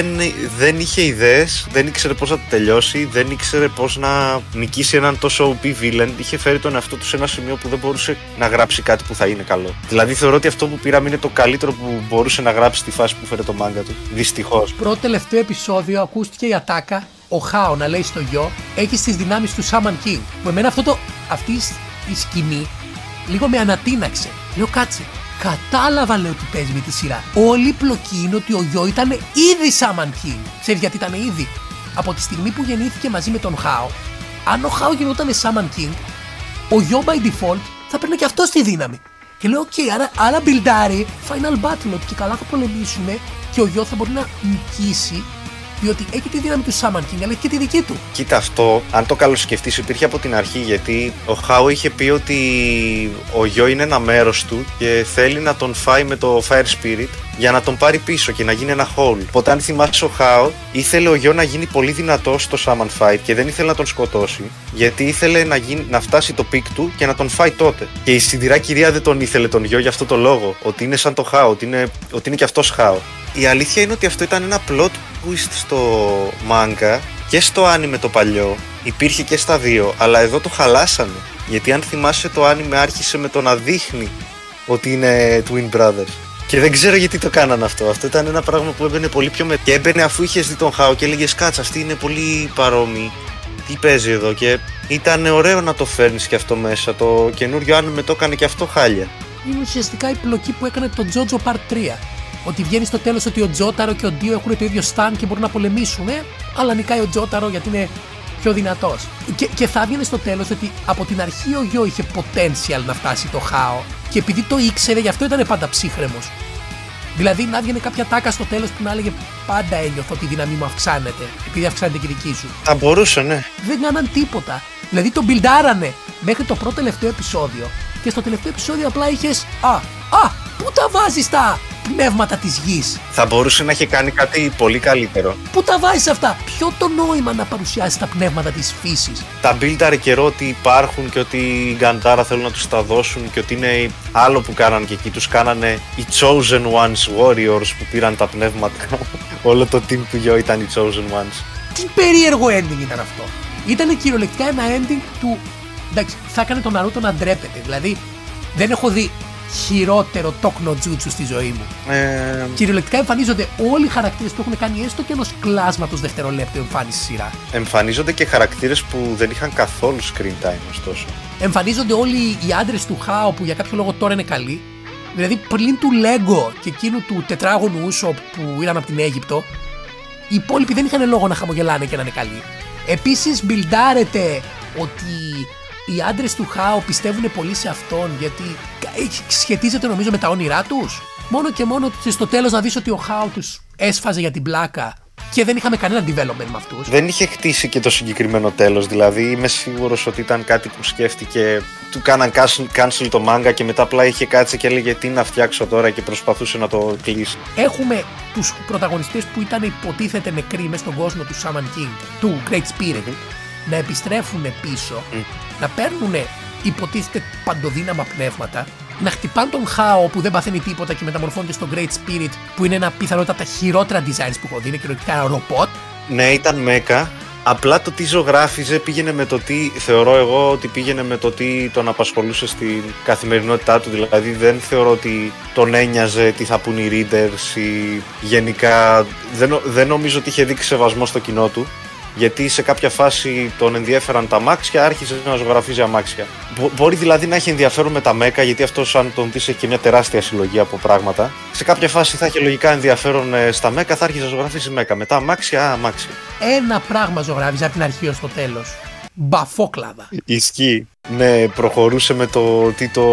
Speaker 4: δεν είχε ιδέες, δεν ήξερε πώς να το τελειώσει, δεν ήξερε πώς να νικήσει έναν τόσο OP villain. Είχε φέρει τον εαυτό του σε ένα σημείο που δεν μπορούσε να γράψει κάτι που θα είναι καλό. Δηλαδή θεωρώ ότι αυτό που πήραμε είναι το καλύτερο που μπορούσε να γράψει στη φάση που φέρε το μάγκα του. Δυστυχώς.
Speaker 1: Πρώτο τελευταίο επεισόδιο ακούστηκε η ατάκα, ο Χάο να λέει στο γιο, έχει τις δυνάμεις του Shaman King. Που εμένα αυτή η σκηνή λίγο με ανατείναξε. Λέω κάτσε. Κατάλαβα, λέω, ότι παίζει με τη σειρά. Όλη η πλοκή είναι ότι ο γιο ήταν ήδη Shaman King. Ξέρεις γιατί ήταν ήδη? Από τη στιγμή που γεννήθηκε μαζί με τον Χάο, αν ο Χάο γινόταν Shaman King, ο γιο by default θα παίρνει και αυτό στη δύναμη. Και λέω, άρα μπιλντάρει Final Battle, ότι και καλά θα πολεμήσουμε και ο γιο θα μπορεί να νικήσει, διότι έχει τη δύναμη του Shaman King, αλλά έχει και τη δική του.
Speaker 4: Κοίτα, αυτό, αν το καλοσκεφτείς, υπήρχε από την αρχή, γιατί ο Χάο είχε πει ότι ο γιο είναι ένα μέρος του και θέλει να τον φάει με το Fire Spirit για να τον πάρει πίσω και να γίνει ένα hole. Οπότε, αν θυμάσαι, ο Χάο ήθελε ο γιο να γίνει πολύ δυνατός στο Shaman Fight και δεν ήθελε να τον σκοτώσει, γιατί ήθελε να φτάσει το πικ του και να τον φάει τότε. Και η σιδηρά κυρία δεν τον ήθελε τον γιο για αυτό το λόγο, ότι είναι σαν το Χάο, ότι είναι και αυτός Χάο. Η αλήθεια είναι ότι αυτό ήταν ένα plot twist στο manga και στο anime το παλιό, υπήρχε και στα δύο, αλλά εδώ το χαλάσανε. Γιατί αν θυμάσαι, το anime άρχισε με το να δείχνει ότι είναι twin brothers. Και δεν ξέρω γιατί το κάνανε αυτό. Αυτό ήταν ένα πράγμα που έμπαινε πολύ πιο μετά. Και έμπαινε αφού είχες δει τον Χάο και έλεγες κάτσα, αυτοί είναι πολύ παρόμοιοι. Τι παίζει εδώ? Και ήταν ωραίο να το φέρνεις και αυτό μέσα. Το καινούριο anime το έκανε και αυτό χάλια.
Speaker 1: Είναι ουσιαστικά η πλοκή που έκανε το JoJo Part 3. Ότι βγαίνει στο τέλος ότι ο Τζόταρο και ο Ντίο έχουν το ίδιο stand και μπορούν να πολεμήσουν, αλλά νικάει ο Τζόταρο γιατί είναι πιο δυνατός. Και θα έβγαινε στο τέλος ότι από την αρχή ο γιο είχε potential να φτάσει το Χάο και επειδή το ήξερε, γι' αυτό ήταν πάντα ψύχρεμος. Δηλαδή να έβγαινε κάποια τάκα στο τέλος που να έλεγε πάντα ένιωθω ότι η δύναμή μου αυξάνεται, επειδή αυξάνεται και η δική σου.
Speaker 4: Θα μπορούσε, ναι.
Speaker 1: Δεν κάναν τίποτα. Δηλαδή τον μπιλντάρανε μέχρι το πρώτο τελευταίο επεισόδιο και στο τελευταίο επεισόδιο απλά είχες πού τα βάζεις τα πνεύματα της γης?
Speaker 4: Θα μπορούσε να έχει κάνει κάτι πολύ καλύτερο.
Speaker 1: Πού τα βάζεις αυτά? Ποιο το νόημα να παρουσιάσεις τα πνεύματα της φύσης?
Speaker 4: Τα μπίλταρε καιρό ότι υπάρχουν και ότι οι Γκαντάρα θέλουν να τους τα δώσουν και ότι είναι άλλο που κάνανε και εκεί. Τους κάνανε οι Chosen Ones Warriors που πήραν τα πνεύματα. Όλο το team του γιο ήταν οι Chosen Ones.
Speaker 1: Τι περίεργο ending ήταν αυτό. Ήταν κυριολεκτικά ένα ending του... Εντάξει, θα έκανε τον Ναρούτο να ντρέπεται. Δηλαδή δεν έχω δει χειρότερο τόκνο τζούτσου στη ζωή μου. Κυριολεκτικά εμφανίζονται όλοι οι χαρακτήρες που έχουν κάνει έστω και ενός κλάσματος δευτερολέπτου εμφάνιση σειρά.
Speaker 4: Εμφανίζονται και χαρακτήρες που δεν είχαν καθόλου screen time, ωστόσο.
Speaker 1: Εμφανίζονται όλοι οι άντρες του Χάο που για κάποιο λόγο τώρα είναι καλοί. Δηλαδή πλην του Λέγκο και εκείνου του τετράγωνου Ούσοπ που ήταν από την Αίγυπτο, οι υπόλοιποι δεν είχαν λόγο να χαμογελάνε και να είναι καλοί. Επίσης μπιλντάρεται ότι οι άντρες του Χάο πιστεύουν πολύ σε αυτόν γιατί σχετίζεται νομίζω με τα όνειρά τους. Μόνο και μόνο στο τέλος να δεις ότι ο Χάο τους έσφαζε για την πλάκα και δεν είχαμε κανένα development με αυτούς.
Speaker 4: Δεν είχε χτίσει και το συγκεκριμένο τέλος, δηλαδή είμαι σίγουρος ότι ήταν κάτι που σκέφτηκε, του κάναν cancel το manga και μετά απλά είχε κάτσει και έλεγε τι να φτιάξω τώρα και προσπαθούσε να το κλείσει.
Speaker 1: Έχουμε τους πρωταγωνιστές που ήταν υποτίθεται νεκροί μες στον κόσμο του Shaman King, του Great Spirit, να επιστρέφουν πίσω, να παίρνουν υποτίθεται παντοδύναμα πνεύματα, να χτυπάνε τον Χάο που δεν παθαίνει τίποτα και μεταμορφώνεται στο Great Spirit που είναι ένα πιθανότατα τα χειρότερα designs που έχω δει, είναι κυριολεκτικά ένα ρομπότ.
Speaker 4: Ναι, ήταν μέκα, Απλά το τι ζωγράφιζε πήγαινε με το τι, θεωρώ εγώ ότι πήγαινε με το τι τον απασχολούσε στην καθημερινότητά του. Δηλαδή δεν θεωρώ ότι τον ένοιαζε τι θα πούν οι readers ή γενικά δεν νομίζω ότι είχε δείξει σεβασμό στο κοινό του. Γιατί σε κάποια φάση τον ενδιέφεραν τα αμάξια, άρχισε να ζωγραφίζει αμάξια. Μπορεί δηλαδή να έχει ενδιαφέρον με τα μέκα, γιατί αυτός, αν τον δεις, έχει και μια τεράστια συλλογή από πράγματα. Σε κάποια φάση θα έχει λογικά ενδιαφέρον στα μέκα, θα άρχισε να ζωγραφίζει μέκα. Μετά αμάξια, αμάξια.
Speaker 1: Ένα πράγμα ζωγράφιζε από την αρχή ως το τέλος. Μπαφόκλαδα.
Speaker 4: Ισχύει. Ναι, προχωρούσε με το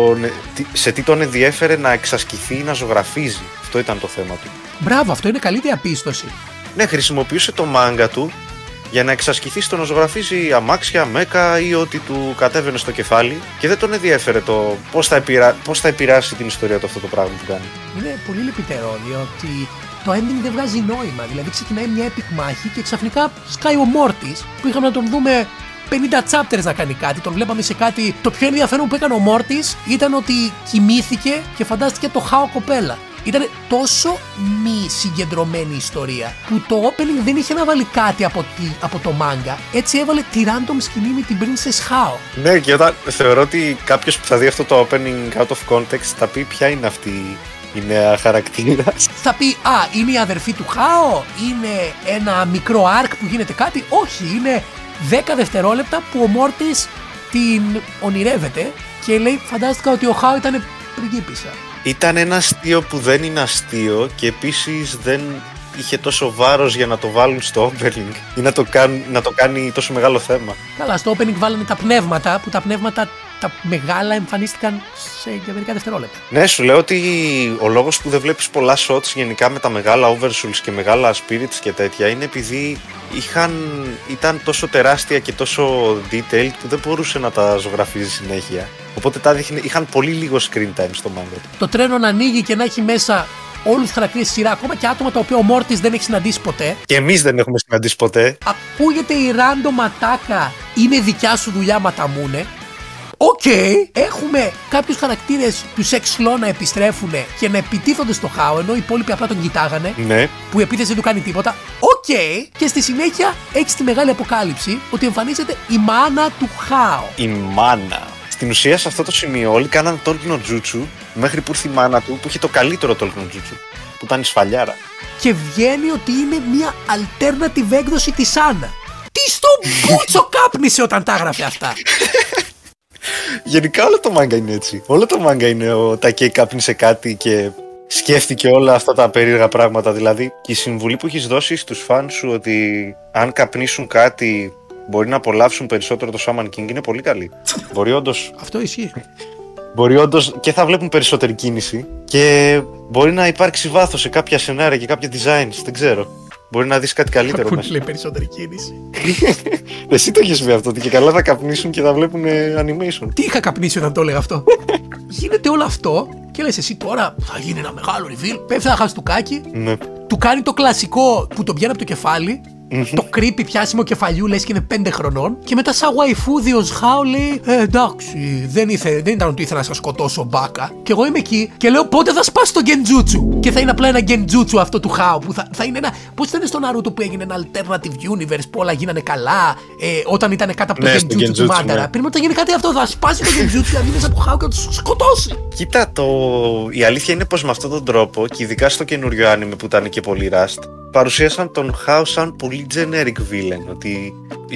Speaker 4: σε τι τον ενδιέφερε να εξασκηθεί, να ζωγραφίζει. Αυτό ήταν το θέμα του.
Speaker 1: Μπράβο, αυτό είναι καλή διαπίστωση.
Speaker 4: Ναι, χρησιμοποιούσε το μάγκα του για να εξασκηθεί στο να ζωγραφίζει αμάξια, μέκα ή ό,τι του κατέβαινε στο κεφάλι και δεν τον ενδιέφερε το πώς θα επηρεάσει την ιστορία του αυτό το πράγμα που κάνει.
Speaker 1: Είναι πολύ λυπητερό, διότι το ending δεν βγάζει νόημα. Δηλαδή ξεκινάει μια epic μάχη και ξαφνικά σκάει ο Μόρτις, που είχαμε να τον δούμε 50 chapters να κάνει κάτι, τον βλέπαμε σε κάτι. Το πιο ενδιαφέρον που έκανε ο Μόρτις ήταν ότι κοιμήθηκε και φαντάστηκε το Χάο κοπέλα. Ήταν τόσο μη συγκεντρωμένη ιστορία που το opening δεν είχε να βάλει κάτι από το manga. Έτσι έβαλε τη random σκηνή με την Princess Hao.
Speaker 4: Ναι, και όταν θεωρώ ότι κάποιος που θα δει αυτό το opening out of context θα πει ποια είναι αυτή η νέα χαρακτήρα.
Speaker 1: Θα πει, είναι η αδερφή του Χάο, είναι ένα μικρό arc που γίνεται κάτι. Όχι, είναι 10 δευτερόλεπτα που ο Μόρτις την ονειρεύεται και λέει, φαντάστηκα ότι ο Χάο ήταν πριγκίπισσα.
Speaker 4: Ήταν ένα αστείο που δεν είναι αστείο και επίσης δεν είχε τόσο βάρος για να το βάλουν στο opening ή να το κάνει τόσο μεγάλο θέμα.
Speaker 1: Καλά, στο opening βάλανε τα πνεύματα, που τα πνεύματα τα μεγάλα εμφανίστηκαν για μερικά δευτερόλεπτα.
Speaker 4: Ναι, σου λέω ότι ο λόγος που δεν βλέπεις πολλά shots γενικά με τα μεγάλα oversouls και μεγάλα spirits και τέτοια είναι επειδή ήταν τόσο τεράστια και τόσο detailed που δεν μπορούσε να τα ζωγραφίζει συνέχεια. Οπότε είχαν πολύ λίγο screen time στο manga.
Speaker 1: Το τρένο να ανοίγει και να έχει μέσα όλους τους χαρακτήρες στη σειρά, ακόμα και άτομα τα οποία ο Μόρτις δεν έχει συναντήσει ποτέ.
Speaker 4: Και εμείς δεν έχουμε συναντήσει ποτέ.
Speaker 1: Ακούγεται η random ατάκα, είναι δικιά σου δουλειά, ματαμούνε. Οκ, έχουμε κάποιους χαρακτήρες του Σεξλό να επιστρέφουν και να επιτίθονται στο Χάο, ενώ οι υπόλοιποι απλά τον κοιτάγανε.
Speaker 4: Ναι.
Speaker 1: Που η επίθεση δεν του κάνει τίποτα. Οκ, και στη συνέχεια έχεις τη μεγάλη αποκάλυψη ότι εμφανίζεται η μάνα του Χάο.
Speaker 4: Η μάνα. Στην ουσία, σε αυτό το σημείο, όλοι κάναν Tolkien no Jutsu μέχρι που ήρθε η μάνα του που είχε το καλύτερο Tolkien no Jutsu, που ήταν η σφαλιάρα.
Speaker 1: Και βγαίνει ότι είναι μια alternative έκδοση της Άννα. Τι στο μπούτσο κάπνισε όταν τα έγραφε αυτά.
Speaker 4: Γενικά όλο το μάγκα είναι έτσι. Όλο το μάγκα είναι ο Τακέι κάπνισε κάτι και σκέφτηκε όλα αυτά τα περίεργα πράγματα. Δηλαδή, και η συμβουλή που έχεις δώσει στους φαν σου ότι αν καπνίσουν κάτι μπορεί να απολαύσουν περισσότερο το Shaman King είναι πολύ καλή. Μπορεί όντως.
Speaker 1: Αυτό ισχύει.
Speaker 4: Μπορεί όντως και θα βλέπουν περισσότερη κίνηση και μπορεί να υπάρξει βάθος σε κάποια σενάρια και κάποια designs. Δεν ξέρω. Μπορεί να δεις κάτι καλύτερο
Speaker 1: Πού
Speaker 4: μέσα.
Speaker 1: λέει περισσότερη κίνηση.
Speaker 4: Εσύ το έχεις πει αυτό, ότι και καλά θα καπνίσουν και θα βλέπουν animation.
Speaker 1: Τι είχα καπνίσει όταν το έλεγα αυτό. Γίνεται όλο αυτό και λες εσύ τώρα θα γίνει ένα μεγάλο reveal. Πέφτει ένα χαστούκάκι.
Speaker 4: Ναι.
Speaker 1: Του κάνει το κλασικό που τον πιάνει από το κεφάλι. Το creepy πιάσιμο κεφαλιού λες και είναι 5 χρονών. Και μετά σαν waifu Χάο λέει εντάξει, δεν ήταν ότι ήθελα να σας σκοτώσω μπάκα. Και εγώ είμαι εκεί και λέω πότε θα σπάσει το genjutsu. Και θα είναι απλά ένα genjutsu αυτό του Χάο που θα είναι ένα. Πώς ήταν στο Naruto που έγινε ένα alternative universe που όλα γίνανε καλά όταν ήταν κάτω από το genjutsu του Μάνταρα.
Speaker 4: Ναι.
Speaker 1: Πριν όταν γίνει κάτι αυτό θα σπάσει το genjutsu και θα βγει μέσα από Χάο και θα του σκοτώσει.
Speaker 4: Κοίτα, η αλήθεια είναι πως με αυτόν τον τρόπο και ειδικά στο καινούριο άνιμε που ήταν και πολύ Rust, παρουσίασαν τον Χάο σαν πολύ generic villain, ότι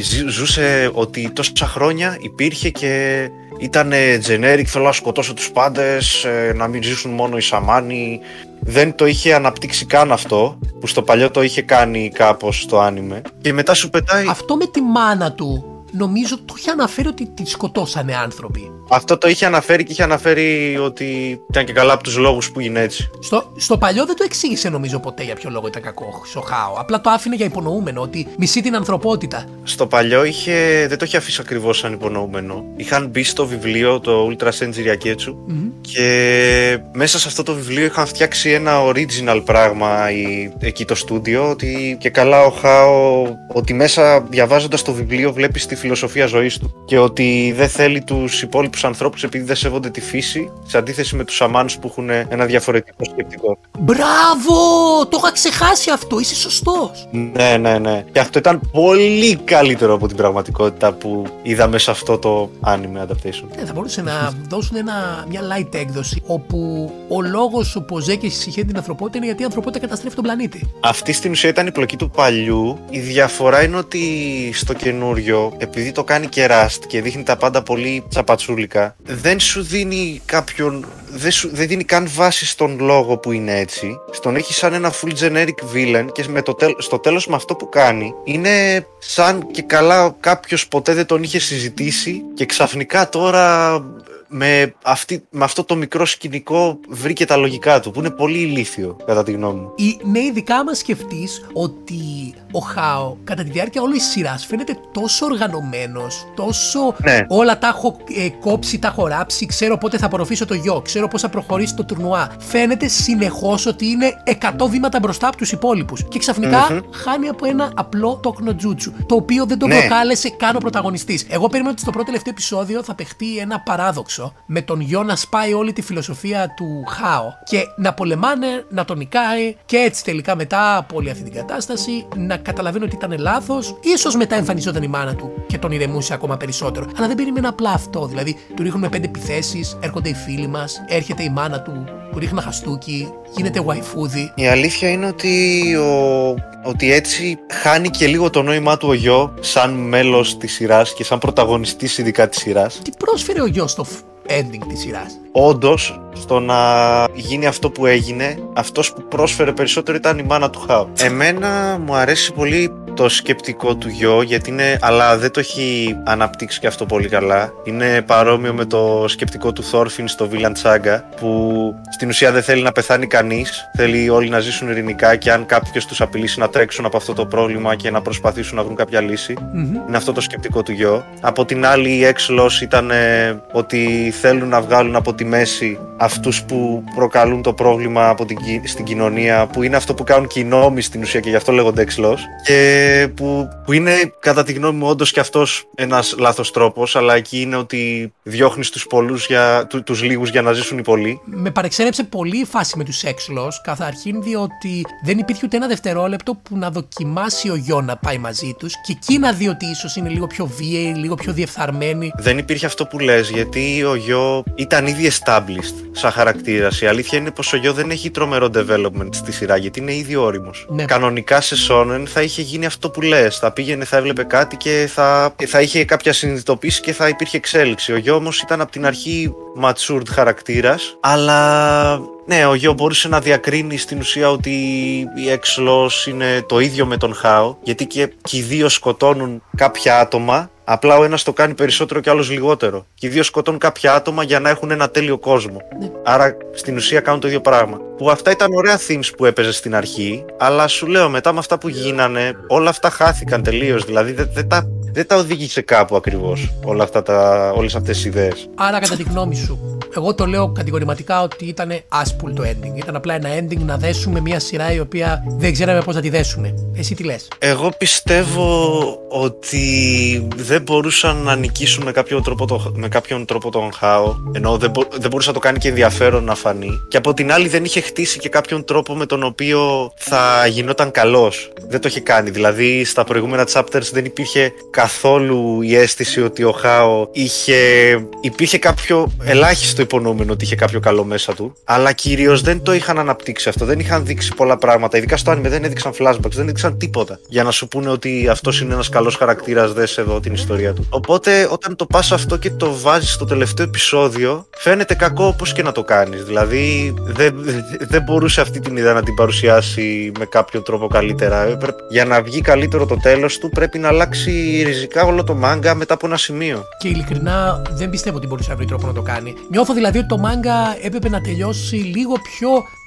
Speaker 4: ζούσε ότι τόσα χρόνια υπήρχε και ήταν generic, θέλω να σκοτώσω τους πάντες, να μην ζήσουν μόνο οι σαμάνοι. Δεν το είχε αναπτύξει καν αυτό, που στο παλιό το είχε κάνει κάπως στο άνιμε. Και μετά σου πετάει.
Speaker 1: Αυτό με τη μάνα του νομίζω το είχε αναφέρει ότι τη σκοτώσανε άνθρωποι.
Speaker 4: Αυτό το είχε αναφέρει και είχε αναφέρει ότι ήταν και καλά από τους λόγους που είναι έτσι.
Speaker 1: Στο παλιό δεν το εξήγησε νομίζω ποτέ για ποιο λόγο ήταν κακό ο Χάο. Απλά το άφηνε για υπονοούμενο ότι μισεί την ανθρωπότητα.
Speaker 4: Στο παλιό δεν το είχε αφήσει ακριβώς σαν υπονοούμενο. Είχαν μπει στο βιβλίο το Ultra Senju Ryaketsu και μέσα σε αυτό το βιβλίο είχαν φτιάξει ένα original πράγμα εκεί το στούντιο, ότι και καλά ο Χάο, ότι μέσα διαβάζοντας το βιβλίο βλέπεις τη φιλοσοφία ζωής του και ότι δεν θέλει τους υπόλοιπους τους ανθρώπους επειδή δεν σέβονται τη φύση, σε αντίθεση με τους σαμάνους που έχουν ένα διαφορετικό σκεπτικό.
Speaker 1: Μπράβο! Το είχα ξεχάσει αυτό, είσαι σωστός.
Speaker 4: Ναι. Και αυτό ήταν πολύ καλύτερο από την πραγματικότητα που είδαμε σε αυτό το anime adaptation.
Speaker 1: Θα μπορούσε να δώσουν μια light έκδοση όπου ο λόγος που ο Ζέκης συγχαίρει την ανθρωπότητα είναι γιατί η ανθρωπότητα καταστρέφει τον πλανήτη.
Speaker 4: Αυτή στην ουσία ήταν η πλοκή του παλιού. Η διαφορά είναι ότι στο καινούριο, επειδή το κάνει και Rust και δείχνει τα πάντα πολύ τσαπατσούλικα, δεν σου δίνει κάποιον. Δεν δίνει καν βάση στον λόγο που είναι έτσι. Στον έχει σαν ένα full generic villain και στο τέλος με αυτό που κάνει είναι σαν και καλά κάποιος ποτέ δεν τον είχε συζητήσει και ξαφνικά τώρα με αυτό το μικρό σκηνικό βρήκε τα λογικά του, που είναι πολύ ηλίθιο κατά τη γνώμη μου.
Speaker 1: Ναι, ειδικά άμα σκεφτείς ότι ο Χάο κατά τη διάρκεια όλης της σειράς φαίνεται τόσο οργανωμένος, τόσο όλα τα έχω κόψει, τα έχω ράψει, ξέρω πότε θα απορροφήσω το γιο, ξέρω πώς θα προχωρήσει το τουρνουά. Φαίνεται συνεχώς ότι είναι 100 βήματα μπροστά από τους υπόλοιπους και ξαφνικά χάνει από ένα απλό τόκνο τζούτσου, το οποίο δεν τον προκάλεσε καν ο πρωταγωνιστής. Εγώ περίμενα ότι στο πρώτο τελευταίο επεισόδιο θα παιχτεί ένα παράδοξο με τον γιο να σπάει όλη τη φιλοσοφία του Χάο και να πολεμάνε, να τον νικάει και έτσι τελικά μετά από όλη αυτή την κατάσταση να καταλαβαίνει ότι ήταν λάθος. Ίσως μετά εμφανιζόταν η μάνα του και τον ηρεμούσε ακόμα περισσότερο. Αλλά δεν περίμενα απλά αυτό. Δηλαδή, του ρίχνουμε 5 επιθέσεις, έρχονται οι φίλοι μας, έρχεται η μάνα του ρίχνει χαστούκι, γίνεται waifuδι.
Speaker 4: Η αλήθεια είναι ότι έτσι χάνει και λίγο το νόημά του ο γιο σαν μέλος της σειράς και σαν πρωταγωνιστής ειδικά της σειράς.
Speaker 1: Τι πρόσφερε ο γιος στο ending της σειράς?
Speaker 4: Όντως, στο να γίνει αυτό που έγινε, αυτός που πρόσφερε περισσότερο ήταν η μάνα του Χάου. Εμένα μου αρέσει πολύ το σκεπτικό του γιο, γιατί αλλά δεν το έχει αναπτύξει και αυτό πολύ καλά. Είναι παρόμοιο με το σκεπτικό του Thorfinn στο Vinland Saga, που στην ουσία δεν θέλει να πεθάνει κανείς, θέλει όλοι να ζήσουν ειρηνικά και αν κάποιος τους απειλήσει να τρέξουν από αυτό το πρόβλημα και να προσπαθήσουν να βρουν κάποια λύση. Είναι αυτό το σκεπτικό του γιο. Από την άλλη, η Exlos ήταν ότι θέλουν να βγάλουν από τη μέση αυτούς που προκαλούν το πρόβλημα στην κοινωνία, που είναι αυτό που κάνουν και οι νόμοι στην ουσία και γι' αυτό λέγονται Exlos. Και που είναι κατά τη γνώμη μου όντως και αυτός ένας λάθος τρόπος, αλλά εκεί είναι ότι διώχνεις τους λίγους για να ζήσουν οι πολλοί.
Speaker 1: Με παρεξένεψε πολύ η φάση με τους Exlos, καθαρχήν διότι δεν υπήρχε ούτε ένα δευτερόλεπτο που να δοκιμάσει ο γιο να πάει μαζί τους και εκεί να δει ότι ίσως είναι λίγο πιο βίαιοι, λίγο πιο διεφθαρμένοι.
Speaker 4: Δεν υπήρχε αυτό που λες, γιατί ο γιο ήταν ήδη established σαν χαρακτήρας. Η αλήθεια είναι πως ο γιο δεν έχει τρομερό development στη σειρά, γιατί είναι ήδη όριμος. Ναι. Κανονικά σε Shonen θα είχε γίνει αυτό που λες. Θα πήγαινε, θα έβλεπε κάτι και θα είχε κάποια συνειδητοποίηση και θα υπήρχε εξέλιξη. Ο γιο όμως ήταν από την αρχή matured χαρακτήρας, αλλά ναι, ο γιο μπορούσε να διακρίνει στην ουσία ότι η Exlos είναι το ίδιο με τον Χάο, γιατί και οι δύο σκοτώνουν κάποια άτομα. Απλά ο ένας το κάνει περισσότερο και ο άλλος λιγότερο. Και οι δύο σκοτώνουν κάποια άτομα για να έχουν ένα τέλειο κόσμο. Ναι. Άρα στην ουσία κάνουν το ίδιο πράγμα. Που αυτά ήταν ωραία themes που έπαιζε στην αρχή, αλλά σου λέω μετά με αυτά που γίνανε, όλα αυτά χάθηκαν τελείως. Δηλαδή δεν τα οδήγησε κάπου ακριβώς όλες αυτές οι ιδέες.
Speaker 1: Άρα κατά τη γνώμη σου, εγώ το λέω κατηγορηματικά ότι ήταν άσπουλ το ending. Ήταν απλά ένα ending να δέσουμε μια σειρά η οποία δεν ξέραμε πώς να τη δέσουμε. Εσύ τι λες?
Speaker 4: Εγώ πιστεύω ότι δεν μπορούσαν να νικήσουν με κάποιον τρόπο τον Χάο, ενώ δεν μπορούσε να το κάνει και ενδιαφέρον να φανεί. Και από την άλλη δεν είχε χτίσει και κάποιον τρόπο με τον οποίο θα γινόταν καλός. Δεν το είχε κάνει. Δηλαδή στα προηγούμενα chapters δεν υπήρχε καθόλου η αίσθηση ότι ο Χάο υπήρχε κάποιο ελάχιστο υπονοούμενο ότι είχε κάποιο καλό μέσα του, αλλά κυρίως δεν το είχαν αναπτύξει αυτό. Δεν είχαν δείξει πολλά πράγματα. Ειδικά στο anime δεν έδειξαν flashbacks, δεν έδειξαν τίποτα για να σου πούνε ότι αυτός είναι ένας καλός χαρακτήρας, δες εδώ την ιστορία του. Οπότε όταν το πας αυτό και το βάζεις στο τελευταίο επεισόδιο, φαίνεται κακό όπως και να το κάνεις. Δηλαδή δεν μπορούσε αυτή την ιδέα να την παρουσιάσει με κάποιον τρόπο καλύτερα. Για να βγει καλύτερο το τέλος του πρέπει να αλλάξει ριζικά όλο το μάγκα μετά από ένα σημείο.
Speaker 1: Και ειλικρινά δεν πιστεύω ότι μπορούσε να βρει τρόπο να το κάνει. Νιώθω δηλαδή ότι το μάγκα έπρεπε να τελειώσει λίγο πιο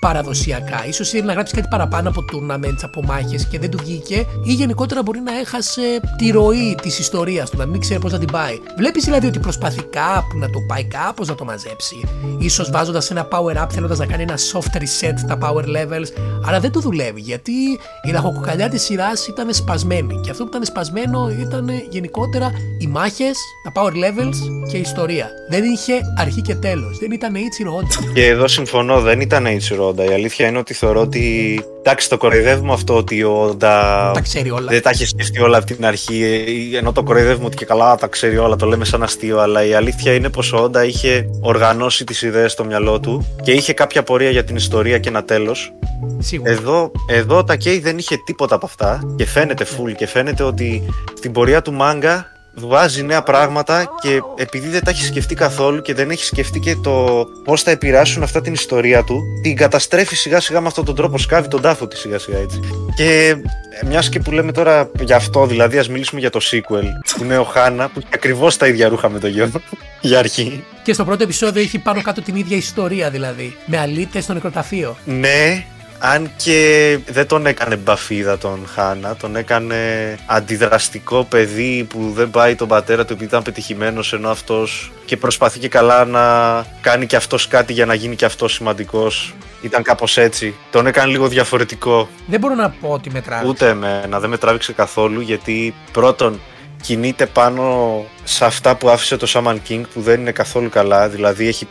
Speaker 1: παραδοσιακά. Ίσως ήθελε να γράψει κάτι παραπάνω από tournaments, από μάχες και δεν του βγήκε, ή γενικότερα μπορεί να έχασε τη ροή της ιστορίας του, να μην ξέρει πώς να την πάει. Βλέπεις δηλαδή ότι προσπαθεί κάπου να το πάει κάπως να το μαζέψει. Ίσως βάζοντας ένα power up, θέλοντας να κάνει ένα soft reset τα power levels, αλλά δεν το δουλεύει γιατί η ραχοκοκαλιά της σειράς ήταν σπασμένη. Και αυτό που ήταν σπασμένο ήταν γενικότερα οι μάχες, τα power levels και η ιστορία. Δεν είχε αρχή και τέλος. Δεν ήταν Eiichiro Oda.
Speaker 4: Και εδώ συμφωνώ, δεν ήταν Eiichiro Oda. Η αλήθεια είναι ότι θεωρώ ότι. Εντάξει, το κοροϊδεύουμε αυτό ότι ο Όντα δεν τα έχει σκεφτεί όλα από την αρχή. Ενώ το κοροϊδεύουμε ότι και καλά τα ξέρει όλα, το λέμε σαν αστείο. Αλλά η αλήθεια είναι πως ο Όντα είχε οργανώσει τις ιδέες στο μυαλό του και είχε κάποια πορεία για την ιστορία και ένα τέλος.
Speaker 1: Σίγουρα.
Speaker 4: Εδώ ο Takei δεν είχε τίποτα από αυτά και φαίνεται full και φαίνεται ότι στην πορεία του μάγκα βάζει νέα πράγματα και επειδή δεν τα έχει σκεφτεί καθόλου και δεν έχει σκεφτεί και το πώς θα επηρεάσουν αυτά την ιστορία του, την καταστρέφει σιγά σιγά με αυτόν τον τρόπο, σκάβει τον τάφο της σιγά σιγά έτσι. Και μιας και που λέμε τώρα γι' αυτό, δηλαδή ας μιλήσουμε για το sequel που είναι ο Χάνα, που έχει ακριβώς τα ίδια ρούχα με το γιο για αρχή.
Speaker 1: Και στο πρώτο επεισόδιο έχει πάνω κάτω την ίδια ιστορία δηλαδή, με αλήτες στο νεκροταφείο.
Speaker 4: Ναι. Αν και δεν τον έκανε μπαφίδα τον Χάνα, τον έκανε αντιδραστικό παιδί που δεν πάει τον πατέρα του επειδή ήταν πετυχημένος, ενώ αυτός και προσπαθεί και καλά να κάνει και αυτός κάτι για να γίνει και αυτός σημαντικός. Ήταν κάπως έτσι. Τον έκανε λίγο διαφορετικό.
Speaker 1: Δεν μπορώ να πω ότι με τράβηξε.
Speaker 4: Ούτε εμένα, δεν με τράβηξε καθόλου γιατί πρώτον κινείται πάνω σε αυτά που άφησε το Shaman King που δεν είναι καθόλου καλά. Δηλαδή έχει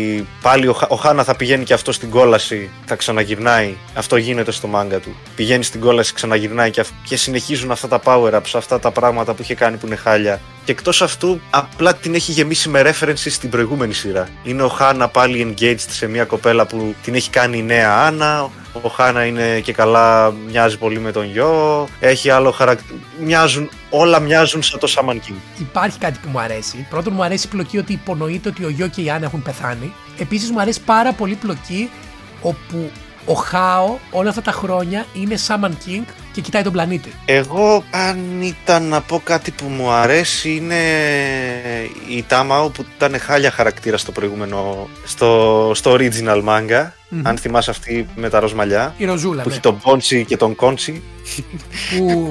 Speaker 4: πάλι ο Χάνα θα πηγαίνει και αυτό στην κόλαση, θα ξαναγυρνάει. Αυτό γίνεται στο μάγκα του. Πηγαίνει στην κόλαση, ξαναγυρνάει και συνεχίζουν αυτά τα power-ups, αυτά τα πράγματα που είχε κάνει που είναι χάλια. Και εκτός αυτού, απλά την έχει γεμίσει με references στην προηγούμενη σειρά. Είναι ο Χάνα πάλι engaged σε μια κοπέλα που την έχει κάνει η νέα Άννα. Ο Χάνα είναι και καλά, μοιάζει πολύ με τον γιο. Έχει άλλο χαρακτήρα. Όλα μοιάζουν σαν το Shaman King.
Speaker 1: Υπάρχει κάτι που μου αρέσει. Πρώτον, μου αρέσει η πλοκή ότι υπονοείται ότι ο γιο και η Άννα έχουν πεθάνει. Επίσης, μου αρέσει πάρα πολύ η πλοκή όπου ο Χάο όλα αυτά τα χρόνια είναι Shaman King και κοιτάει τον πλανήτη. Εγώ,
Speaker 4: αν ήταν να πω κάτι που μου αρέσει, είναι η Τάμαο που ήταν χάλια χαρακτήρα στο προηγούμενο, στο original manga. Αν θυμάσαι αυτή με τα ροζ μαλλιά.
Speaker 1: Η Ροζούλα.
Speaker 4: Που έχει τον Πόντσι και τον Κόντσι.
Speaker 1: Που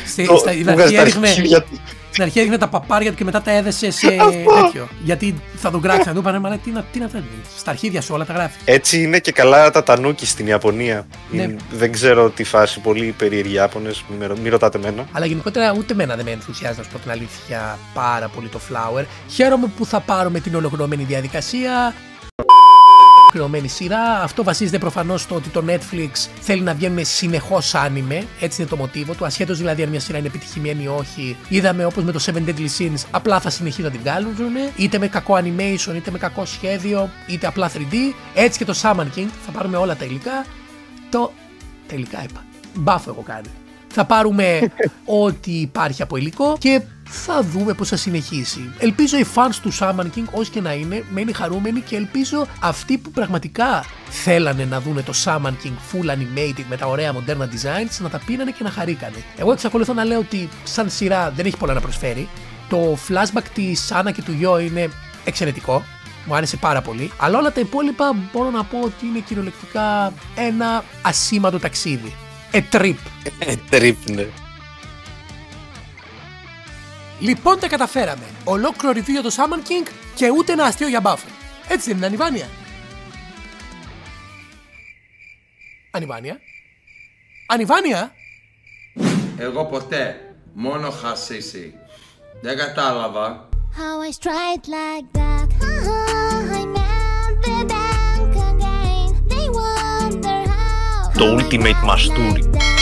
Speaker 1: στην αρχή έδειχνε τα παπάρια του και μετά τα έδεσε σε τέτοιο. Γιατί θα τον κράξει να του είπανε, μα τι να φέρνει. Στα αρχίδια σου όλα τα γράφει.
Speaker 4: Έτσι είναι και καλά τα τανούκι στην Ιαπωνία. Ναι. Δεν ξέρω τι φάση, πολύ περίεργοι Ιάπωνες, μην ρωτάτε εμένα.
Speaker 1: Αλλά γενικότερα ούτε εμένα δεν με ενθουσιάζει, να σου πω την αλήθεια, πάρα πολύ το Flower. Χαίρομαι που θα πάρουμε την ολοκληρωμένη διαδικασία. Σειρά. Αυτό βασίζεται προφανώς στο ότι το Netflix θέλει να βγαίνουν συνεχώς άνιμε. Έτσι είναι το μοτίβο του. Ασχέτως δηλαδή αν μια σειρά είναι επιτυχημένη ή όχι. Είδαμε όπως με το Seven Deadly Sins, απλά θα συνεχίσουν να την βγάλουν. Είτε με κακό animation, είτε με κακό σχέδιο, είτε απλά 3D. Έτσι και το Shaman King. Θα πάρουμε όλα τα υλικά. Τα υλικά είπα. Μπάφο έχω κάνει. Θα πάρουμε ό,τι υπάρχει από υλικό και θα δούμε πώς θα συνεχίσει. Ελπίζω οι fans του Shaman King, όσοι και να είναι, να είναι χαρούμενοι και ελπίζω αυτοί που πραγματικά θέλανε να δούνε το Shaman King full animated με τα ωραία μοντέρνα designs να τα πήρανε και να χαρήκανε. Εγώ εξακολουθώ να λέω ότι σαν σειρά δεν έχει πολλά να προσφέρει. Το flashback της Άννα και του γιο είναι εξαιρετικό. Μου άρεσε πάρα πολύ. Αλλά όλα τα υπόλοιπα μπορώ να πω ότι είναι κυριολεκτικά ένα ασήμαντο ταξίδι. A trip.
Speaker 4: Trip, ναι.
Speaker 1: Λοιπόν, τα καταφέραμε. Ολόκληρο review για το Shaman King και ούτε ένα αστείο για μπάφο. Έτσι δεν είναι, Ανιβάνια? Ανιβάνια?
Speaker 5: Εγώ ποτέ. Μόνο χασίσι. Δεν κατάλαβα.
Speaker 6: How I strike like that. I melt the bank again. They wonder how.
Speaker 4: Το Ultimate Masturi.